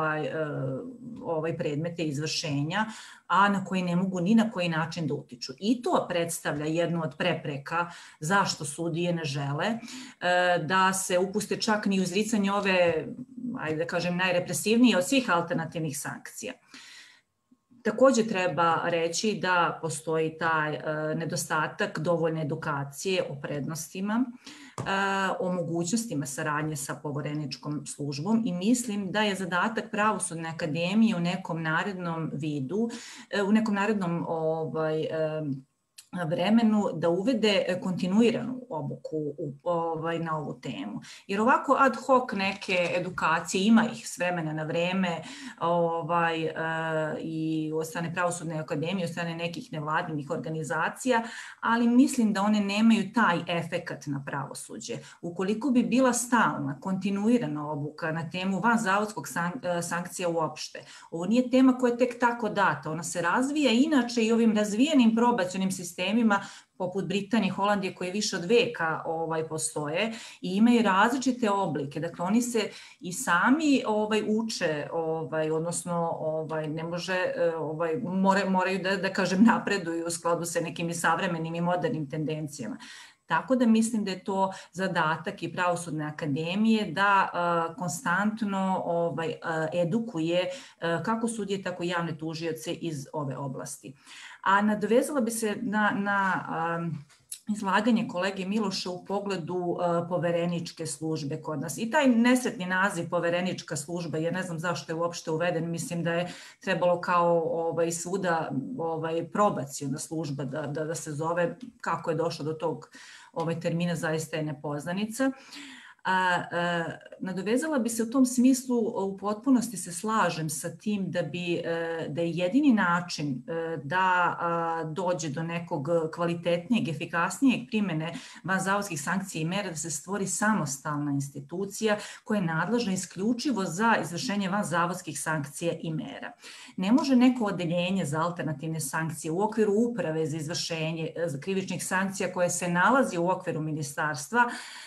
predmete izvršenja, a na koji ne mogu ni na koji način da utiču. I to predstavlja jednu od prepreka zašto sudije ne žele da se upuste čak ni u izricanje ove, ajde da kažem, najrepresivnije od svih alternativnih sankcija. Takođe treba reći da postoji taj nedostatak dovoljne edukacije o prednostima, o mogućnostima saradnje sa povereničkom službom i mislim da je zadatak Pravosudne akademije u nekom narednom vidu, u nekom narednom vremenu da uvede kontinuiranu obuku na ovu temu. Jer ovako ad hoc neke edukacije, ima ih s vremena na vreme i od strane Pravosudne akademije, od strane nekih nevladinih organizacija, ali mislim da one nemaju taj efekat na pravosuđe. Ukoliko bi bila stalna, kontinuirana obuka na temu vanzavodskog sankcija uopšte, ovo nije tema koja je tek tako data, ona se razvija inače i ovim razvijenim probacionim sistemima poput Britanije, Holandije koje više od veka postoje i imaju različite oblike. Dakle, oni se i sami uče, odnosno ne može, moraju da kažem napreduju u skladu sa nekim savremenim i modernim tendencijama. Tako da mislim da je to zadatak i Pravosudne akademije da konstantno edukuje kako sudije, tako i javne tužioce iz ove oblasti. A nadovezala bi se na izlaganje kolege Miloša u pogledu povereničke službe kod nas. I taj nesretni naziv poverenička služba, jer ne znam zašto je uopšte uveden, mislim da je trebalo kao svuda probaciona služba da se zove, kako je došlo do tog termina, zaista je nepoznanica. Nadovezala bi se u tom smislu, u potpunosti se slažem sa tim da je jedini način da dođe do nekog kvalitetnijeg, efikasnijeg primene vanzavodskih sankcija i mera, da se stvori samostalna institucija koja je nadležna isključivo za izvršenje vanzavodskih sankcija i mera. Ne može neko odeljenje za alternativne sankcije u okviru uprave za izvršenje krivičnih sankcija koje se nalazi u okviru ministarstva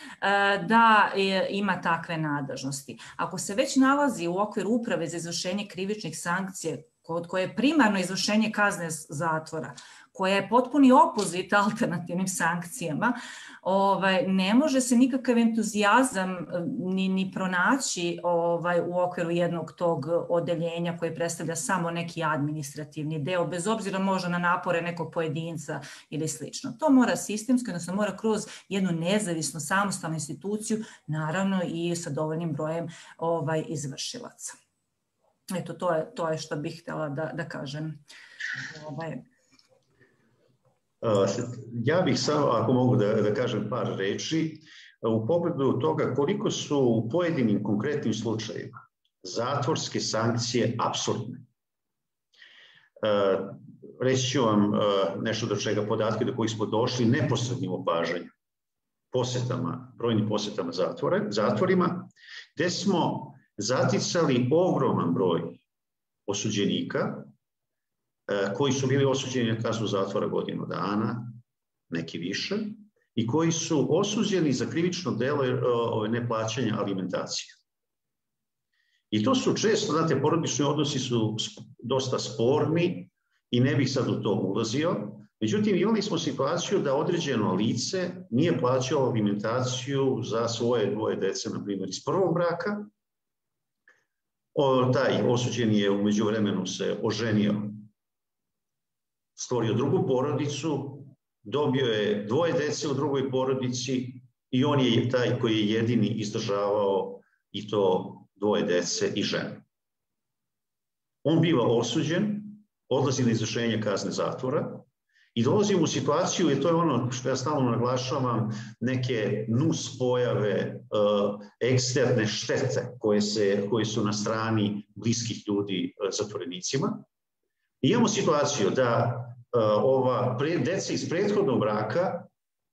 da ima takve nadležnosti. Ako se već nalazi u okviru uprave za izvršenje krivičnih sankcija, kod koje je primarno izvršenje kazne zatvora, koja je potpuni opozit alternativnim sankcijama, ne može se nikakav entuzijazam ni pronaći u okviru jednog tog odeljenja koje predstavlja samo neki administrativni deo, bez obzira možda na napore nekog pojedinca ili slično. To mora sistemski, odnosno mora kroz jednu nezavisnu, samostalnu instituciju, naravno i sa dovoljnim brojem izvršilaca. Eto, to je što bih htjela da kažem. Ja bih samo, ako mogu da kažem par reči, u pogledu toga koliko su u pojedinim konkretnim slučajevima zatvorske sankcije apsurdne. Reći ću vam nešto do čega podatke do kojih smo došli neposrednim opažanjem, brojnim posetama zatvorima, gde smo zaticali ogroman broj osuđenika koji su bili osuđeni na kaznu zatvora godinu dana, neki više, i koji su osuđeni za krivično delo neplaćanja alimentacije. I to su često, znate, porodični odnosi su dosta sporni i ne bih sad u to ulazio. Međutim, imali smo situaciju da određeno lice nije plaćalo alimentaciju za svoje dvoje dece, na primjer iz prvog braka. Taj osuđeni je u međuvremenu se oženio, stvorio drugu porodicu, dobio je dvoje dece u drugoj porodici i on je taj koji je jedini izdržavao i to dvoje dece i žene. On biva osuđen, odlazi na izvršenje kazne zatvora i dolazimo u situaciju, i to je ono što ja stalno naglašavam, neke nus pojave, eksterne štete koje su na strani bliskih ljudi zatvorenicima. I imamo situaciju da ova deca iz prethodnog braka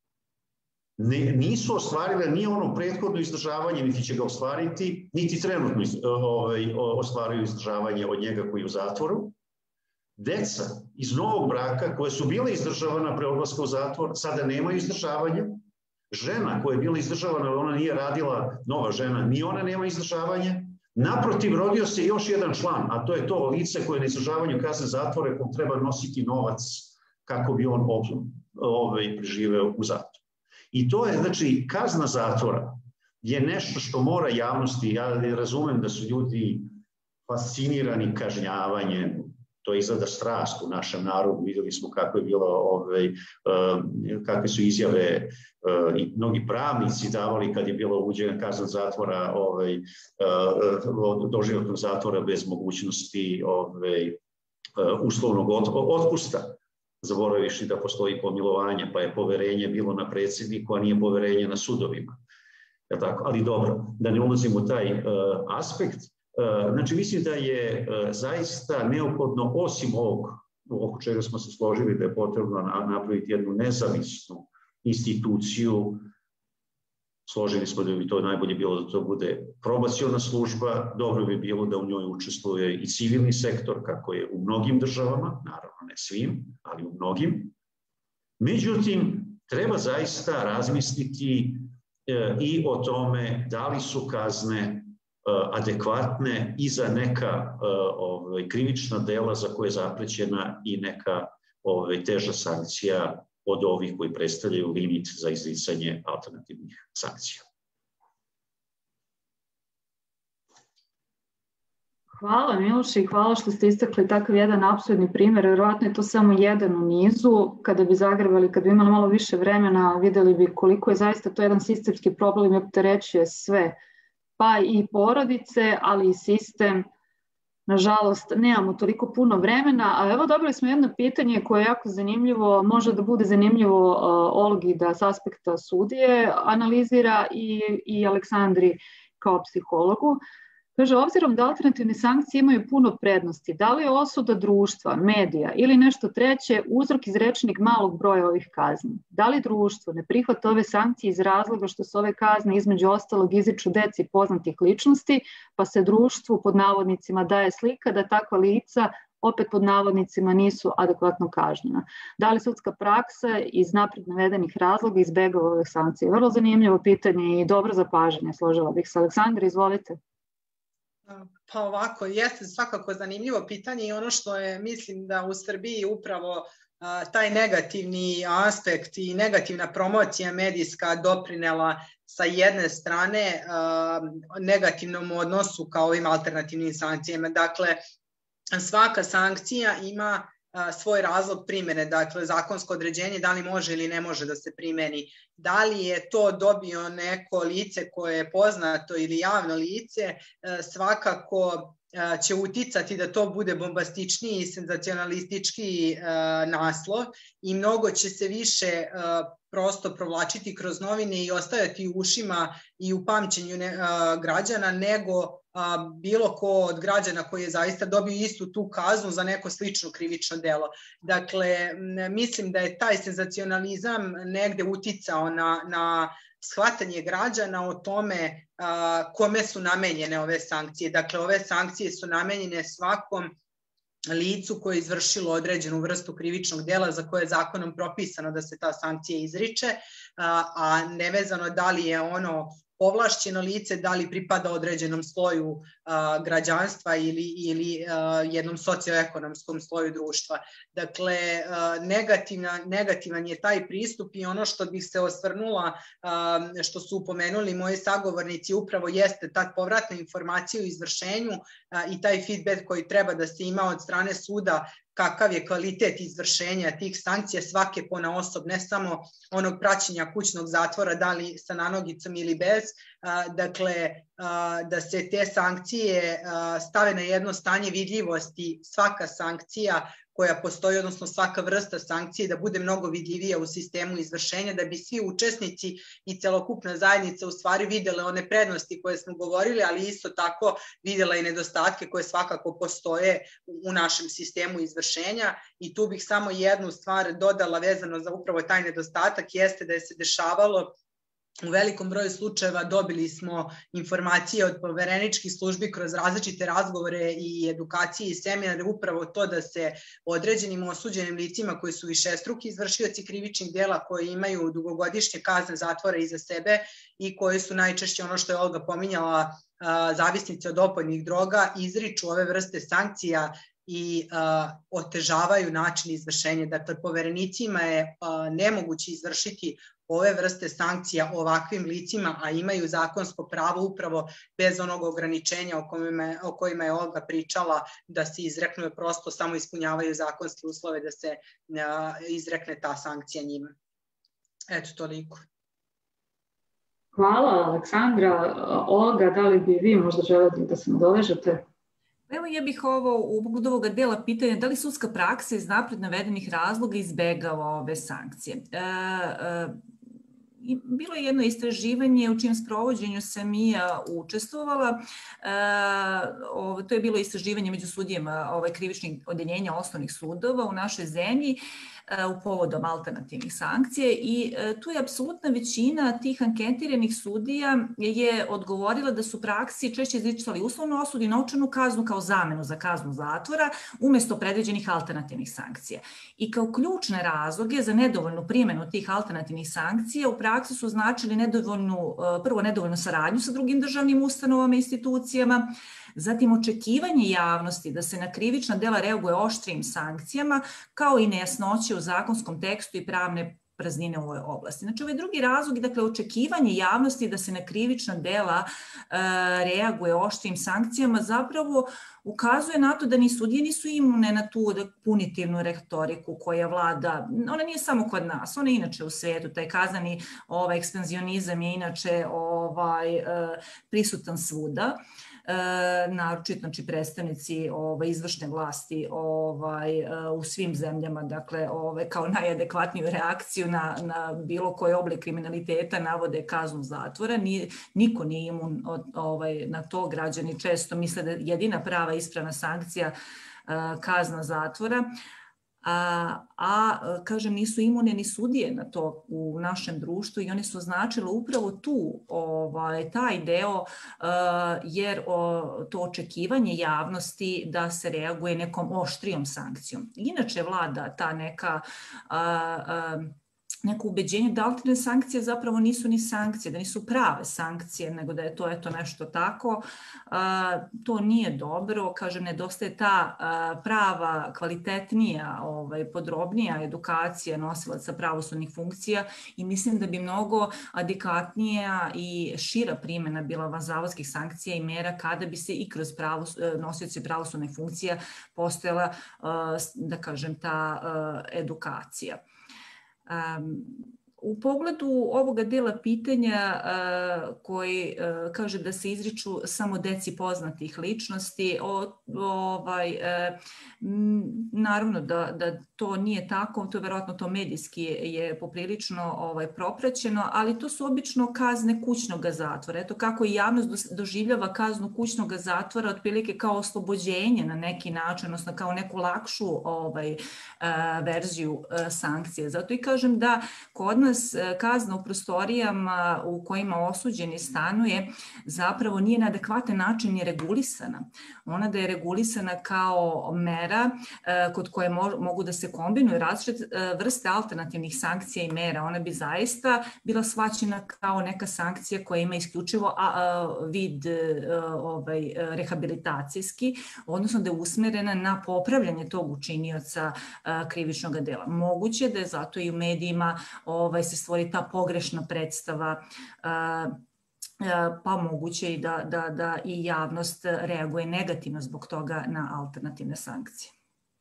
nisu ostvarile ni ono prethodno izdržavanje, niti će ga ostvariti, niti trenutno ostvaruju izdržavanje od njega koji je u zatvoru. Deca iz novog braka koje su bile izdržavana pre odlaska u zatvor, sada nemaju izdržavanje. Žena koja je bila izdržavana, ona nije radila, nova žena, ni ona nema izdržavanje. Naprotiv, rodio se još jedan član, a to je to lice koje na izdržavanju kazne zatvora kom treba nositi novac kako bi on preživeo u zatvoru. I to je, znači, kazna zatvora je nešto što mora javnosti, ja razumem da su ljudi fascinirani kažnjavanjem, to je izgleda strast u našem narodu, vidjeli smo kako je bilo, kakve su izjave i mnogi pravnici davali kad je bilo uvođena kazna zatvora, doživotnog zatvora bez mogućnosti uslovnog otpusta, zaboravivši da postoji pomilovanje, pa je poverenje bilo na predsjedniku, a nije poverenje na sudovima. Ali dobro, da ne ulazimo u taj aspekt. Znači, mislim da je zaista neophodno, osim ovog oko čega smo se složili da je potrebno napraviti jednu nezavisnu instituciju, složili smo da bi to najbolje bilo da to bude probaciona služba, dobro bi bilo da u njoj učestvuje i civilni sektor, kako je u mnogim državama, naravno ne svim, ali u mnogim. Međutim, treba zaista razmisliti i o tome da li su kazne adekvatne i za neka krivična dela za koje je zaprećena i neka teža sankcija od ovih koji predstavljaju limit za izricanje alternativnih sankcija. Hvala Miloš i hvala što ste istakli takav jedan apsurdni primjer. Vjerovatno je to samo jedan u nizu. Kada bi zagrebali, kada bi imali malo više vremena, videli bi koliko je zaista to jedan sistemski problem i opterećuje sve, pa i porodice, ali i sistem. Nažalost, nemamo toliko puno vremena, a evo dobili smo jedno pitanje koje je jako zanimljivo, može da bude zanimljivo Olgi da s aspekta sudije analizira i Aleksandri kao psihologu. Kaže, obzirom da alternativne sankcije imaju puno prednosti, da li je osuda društva, medija ili nešto treće uzrok izrečenih malog broja ovih kazni? Da li društvo ne prihvata ove sankcije iz razloga što se ove kazne između ostalog izriču deci poznatih ličnosti, pa se društvu pod navodnicima daje slika da takva lica opet pod navodnicima nisu adekvatno kažnjena? Da li sudska praksa iz napred navedenih razloga izbegava ove sankcije? Vrlo zanimljivo pitanje i dobro zapažanje, složila bih se. Aleksandra, izvolite. Pa ovako, jeste svakako zanimljivo pitanje i ono što je, mislim da u Srbiji upravo taj negativni aspekt i negativna promocija medijska doprinela sa jedne strane negativnom odnosu kao ovim alternativnim sankcijama. Dakle, svaka sankcija ima svoj razlog primjene, dakle zakonsko određenje da li može ili ne može da se primeni. Da li je to dobio neko lice koje je poznato ili javno lice, svakako će uticati da to bude bombastičniji i senzacionalistički naslov i mnogo će se više prosto provlačiti kroz novine i ostajati u ušima i u pamćenju građana nego bilo ko od građana koji je zaista dobio istu tu kaznu za neko slično krivično delo. Dakle, mislim da je taj senzacionalizam negde uticao na shvatanje građana o tome kome su namenjene ove sankcije. Dakle, ove sankcije su namenjene svakom licu koje je izvršilo određenu vrstu krivičnog dela za koje je zakonom propisano da se ta sankcija izriče, a nevezano da li je ono povlašćeno lice, da li pripada određenom sloju građanstva ili jednom socioekonomskom sloju društva. Dakle, negativan je taj pristup i ono što bih se osvrnula, što su upomenuli moji sagovornici, upravo jeste ta povratna informacija o izvršenju i taj feedback koji treba da se ima od strane suda, kakav je kvalitet izvršenja tih sankcija svake ponaosob, ne samo onog praćenja kućnog zatvora, da li sa nanogicom ili bez, dakle, da se te sankcije stave na jedno stanje vidljivosti, svaka sankcija koja postoji, odnosno svaka vrsta sankcije, da bude mnogo vidljivija u sistemu izvršenja, da bi svi učesnici i celokupna zajednica u stvari videle one prednosti koje smo govorili, ali isto tako videla i nedostatke koje svakako postoje u našem sistemu izvršenja. I tu bih samo jednu stvar dodala vezano za upravo taj nedostatak, jeste da je se dešavalo u velikom broju slučajeva, dobili smo informacije od povereničkih službi kroz različite razgovore i edukacije i seminare, upravo to da se određenim osuđenim licima koji su višestruki izvršioci krivičnih dela, koji imaju dugogodišnje kazne zatvora iza sebe i koji su najčešće, ono što je Olga pominjala, zavisnici od opojnih droga, izriču ove vrste sankcija i otežavaju način izvršenja. Dakle, poverenicima je nemoguće izvršiti ove vrste sankcija ovakvim licima, a imaju zakonsko pravo upravo bez onog ograničenja o kojima je Olga pričala, da se izreknu, prosto samo ispunjavaju zakonske uslove da se izrekne ta sankcija njima. Eto, toliko. Hvala, Aleksandra. Olga, da li bi vi možda želeli da se nadovežete? Evo, ja bih u pogledu ovoga dela pitanja, da li sudska praksa iz napred navedenih razloga izbegava ove sankcije? Bilo je jedno istraživanje u čijem sprovođenju sam i ja učestvovala. To je bilo istraživanje među sudijama krivičnih odeljenja osnovnih sudova u našoj zemlji u povodom alternativnih sankcija i tu je apsolutna većina tih anketiranih sudija je odgovorila da su praksi češće izricali uslovnu osudu i novčanu kaznu kao zamenu za kaznu zatvora umesto predviđenih alternativnih sankcija. I kao ključne razloge za nedovoljnu primjenu tih alternativnih sankcija u praksi su značili prvo nedovoljnu saradnju sa drugim državnim ustanovama i institucijama, zatim očekivanje javnosti da se na krivična dela reaguje oštrijim sankcijama, kao i nejasnoće u zakonskom tekstu i pravne praznine u ovoj oblasti. Znači, ovaj drugi razlog je, dakle, očekivanje javnosti da se na krivična dela reaguje oštrijim sankcijama zapravo ukazuje na to da ni sudije nisu imune na tu punitivnu retoriku koja vlada. Ona nije samo kod nas, ona je inače u svijetu. Taj kazneni ekspanzionizam je inače prisutan svuda. Naročito, znači, predstavnici izvršne vlasti u svim zemljama, dakle, kao najadekvatniju reakciju na bilo koji oblik kriminaliteta navode kaznu zatvora. Niko nije imun na to, građani često misle da je jedina prava ispravna sankcija kazna zatvora, kažem, nisu imune ni sudije na to u našem društvu i one su označile upravo tu taj deo, jer to očekivanje javnosti da se reaguje nekom oštrijom sankcijom. Inače vlada ta neko ubeđenje da alternativne sankcije zapravo nisu ni sankcije, da nisu prave sankcije, nego da je to eto nešto tako. To nije dobro, kažem, nedostaje ta prava, kvalitetnija, podrobnija edukacija nosilaca pravosudnih funkcija i mislim da bi mnogo adekvatnija i šira primjena bila vanzavodskih sankcija i mera kada bi se i kroz nosioci pravosudnih funkcija postojala, da kažem, ta edukacija. U pogledu ovoga dela pitanja koji kaže da se izriču samo deci poznatih ličnosti, naravno da to nije tako, to je verovatno to medijski je poprilično propraćeno, ali to su obično kazne kućnog zatvora. Eto kako i javnost doživljava kaznu kućnog zatvora otprilike kao oslobođenje na neki način, odnosno kao neku lakšu verziju sankcije. Zato i kažem da kod nas danas kazna u prostorijama u kojima osuđeni stanuje zapravo nije na adekvatan način ni regulisana. Ona da je regulisana kao mera kod koje mogu da se kombinuju različite vrste alternativnih sankcija i mera. Ona bi zaista bila shvaćena kao neka sankcija koja ima isključivo vid rehabilitacijski, odnosno da je usmerena na popravljanje tog učinioca krivičnog dela. Moguće da je zato i u medijima se stvori ta pogrešna predstava, pa moguće i da i javnost reaguje negativno zbog toga na alternativne sankcije.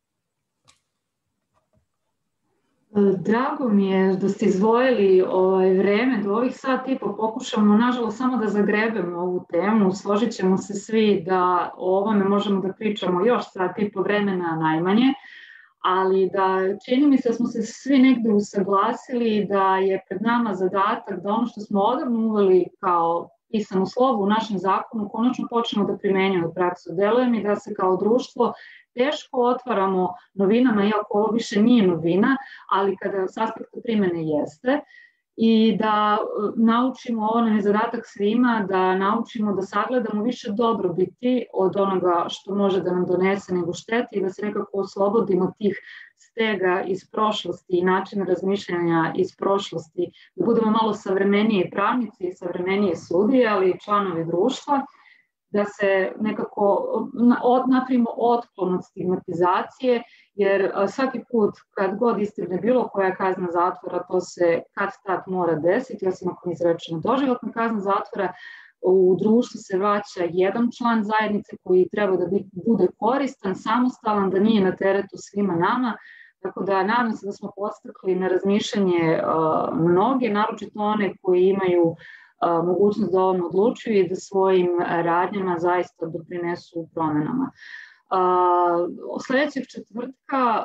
Drago mi je da ste izdvojili vreme do ovih sat i po, pokušamo nažalost samo da zagrebemo ovu temu. Složit ćemo se svi da o ovome možemo da pričamo još sat i po vremena najmanje, ali da čini mi se da smo se svi negde usaglasili da je pred nama zadatak da ono što smo odavno uveli kao pisano slovo u našem zakonu konačno počnemo da primenjujemo u praksu. Deluje mi da se kao društvo teško otvaramo novinama, iako ovo više nije novina, ali kada s aspekta primene jeste, i da naučimo, ovo nam je zadatak svima, da naučimo da sagledamo više dobrobiti od onoga što može da nam donese nego šteti i da se nekako oslobodimo tih stega iz prošlosti i načina razmišljanja iz prošlosti, da budemo malo savremenije pravnici i savremenije sudije, ali i članovi društva, da se nekako napravimo otklon od stigmatizacije, jer svaki put kad god istigne bilo koja kazna zatvora, to se kad tad mora desiti, osim ako je izrečena doživotna kazna zatvora, u društvu se vraća jedan član zajednice koji treba da bude koristan, samostalan, da nije na teretu svima nama. Tako da nadam se da smo podstakli na razmišljanje mnoge, naročito one koji imaju mogućnost da ovom odlučuju i da svojim radnjama zaista doprinesu promjenama. Sljedećeg četvrtka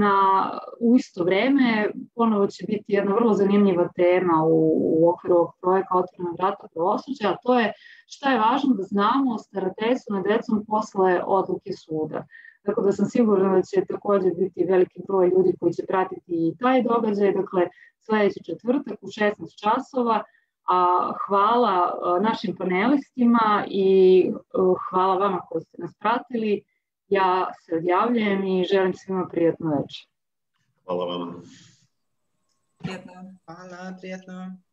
u isto vreme ponovo će biti jedna vrlo zanimljiva tema u okviru ovog projekta Otvorena vrata pravosuđa, a to je šta je važno da znamo o starateljstvu nad decom posle odluke suda. Tako da sam sigurna da će također biti veliki broj ljudi koji će pratiti i taj događaj. Dakle, sljedeći četvrtak u 16 časova. A hvala našim panelistima i hvala vama koji ste nas pratili. Ja se odjavljujem i želim svima prijatnu večer. Hvala vama. Prijatno. Hvala, prijatno.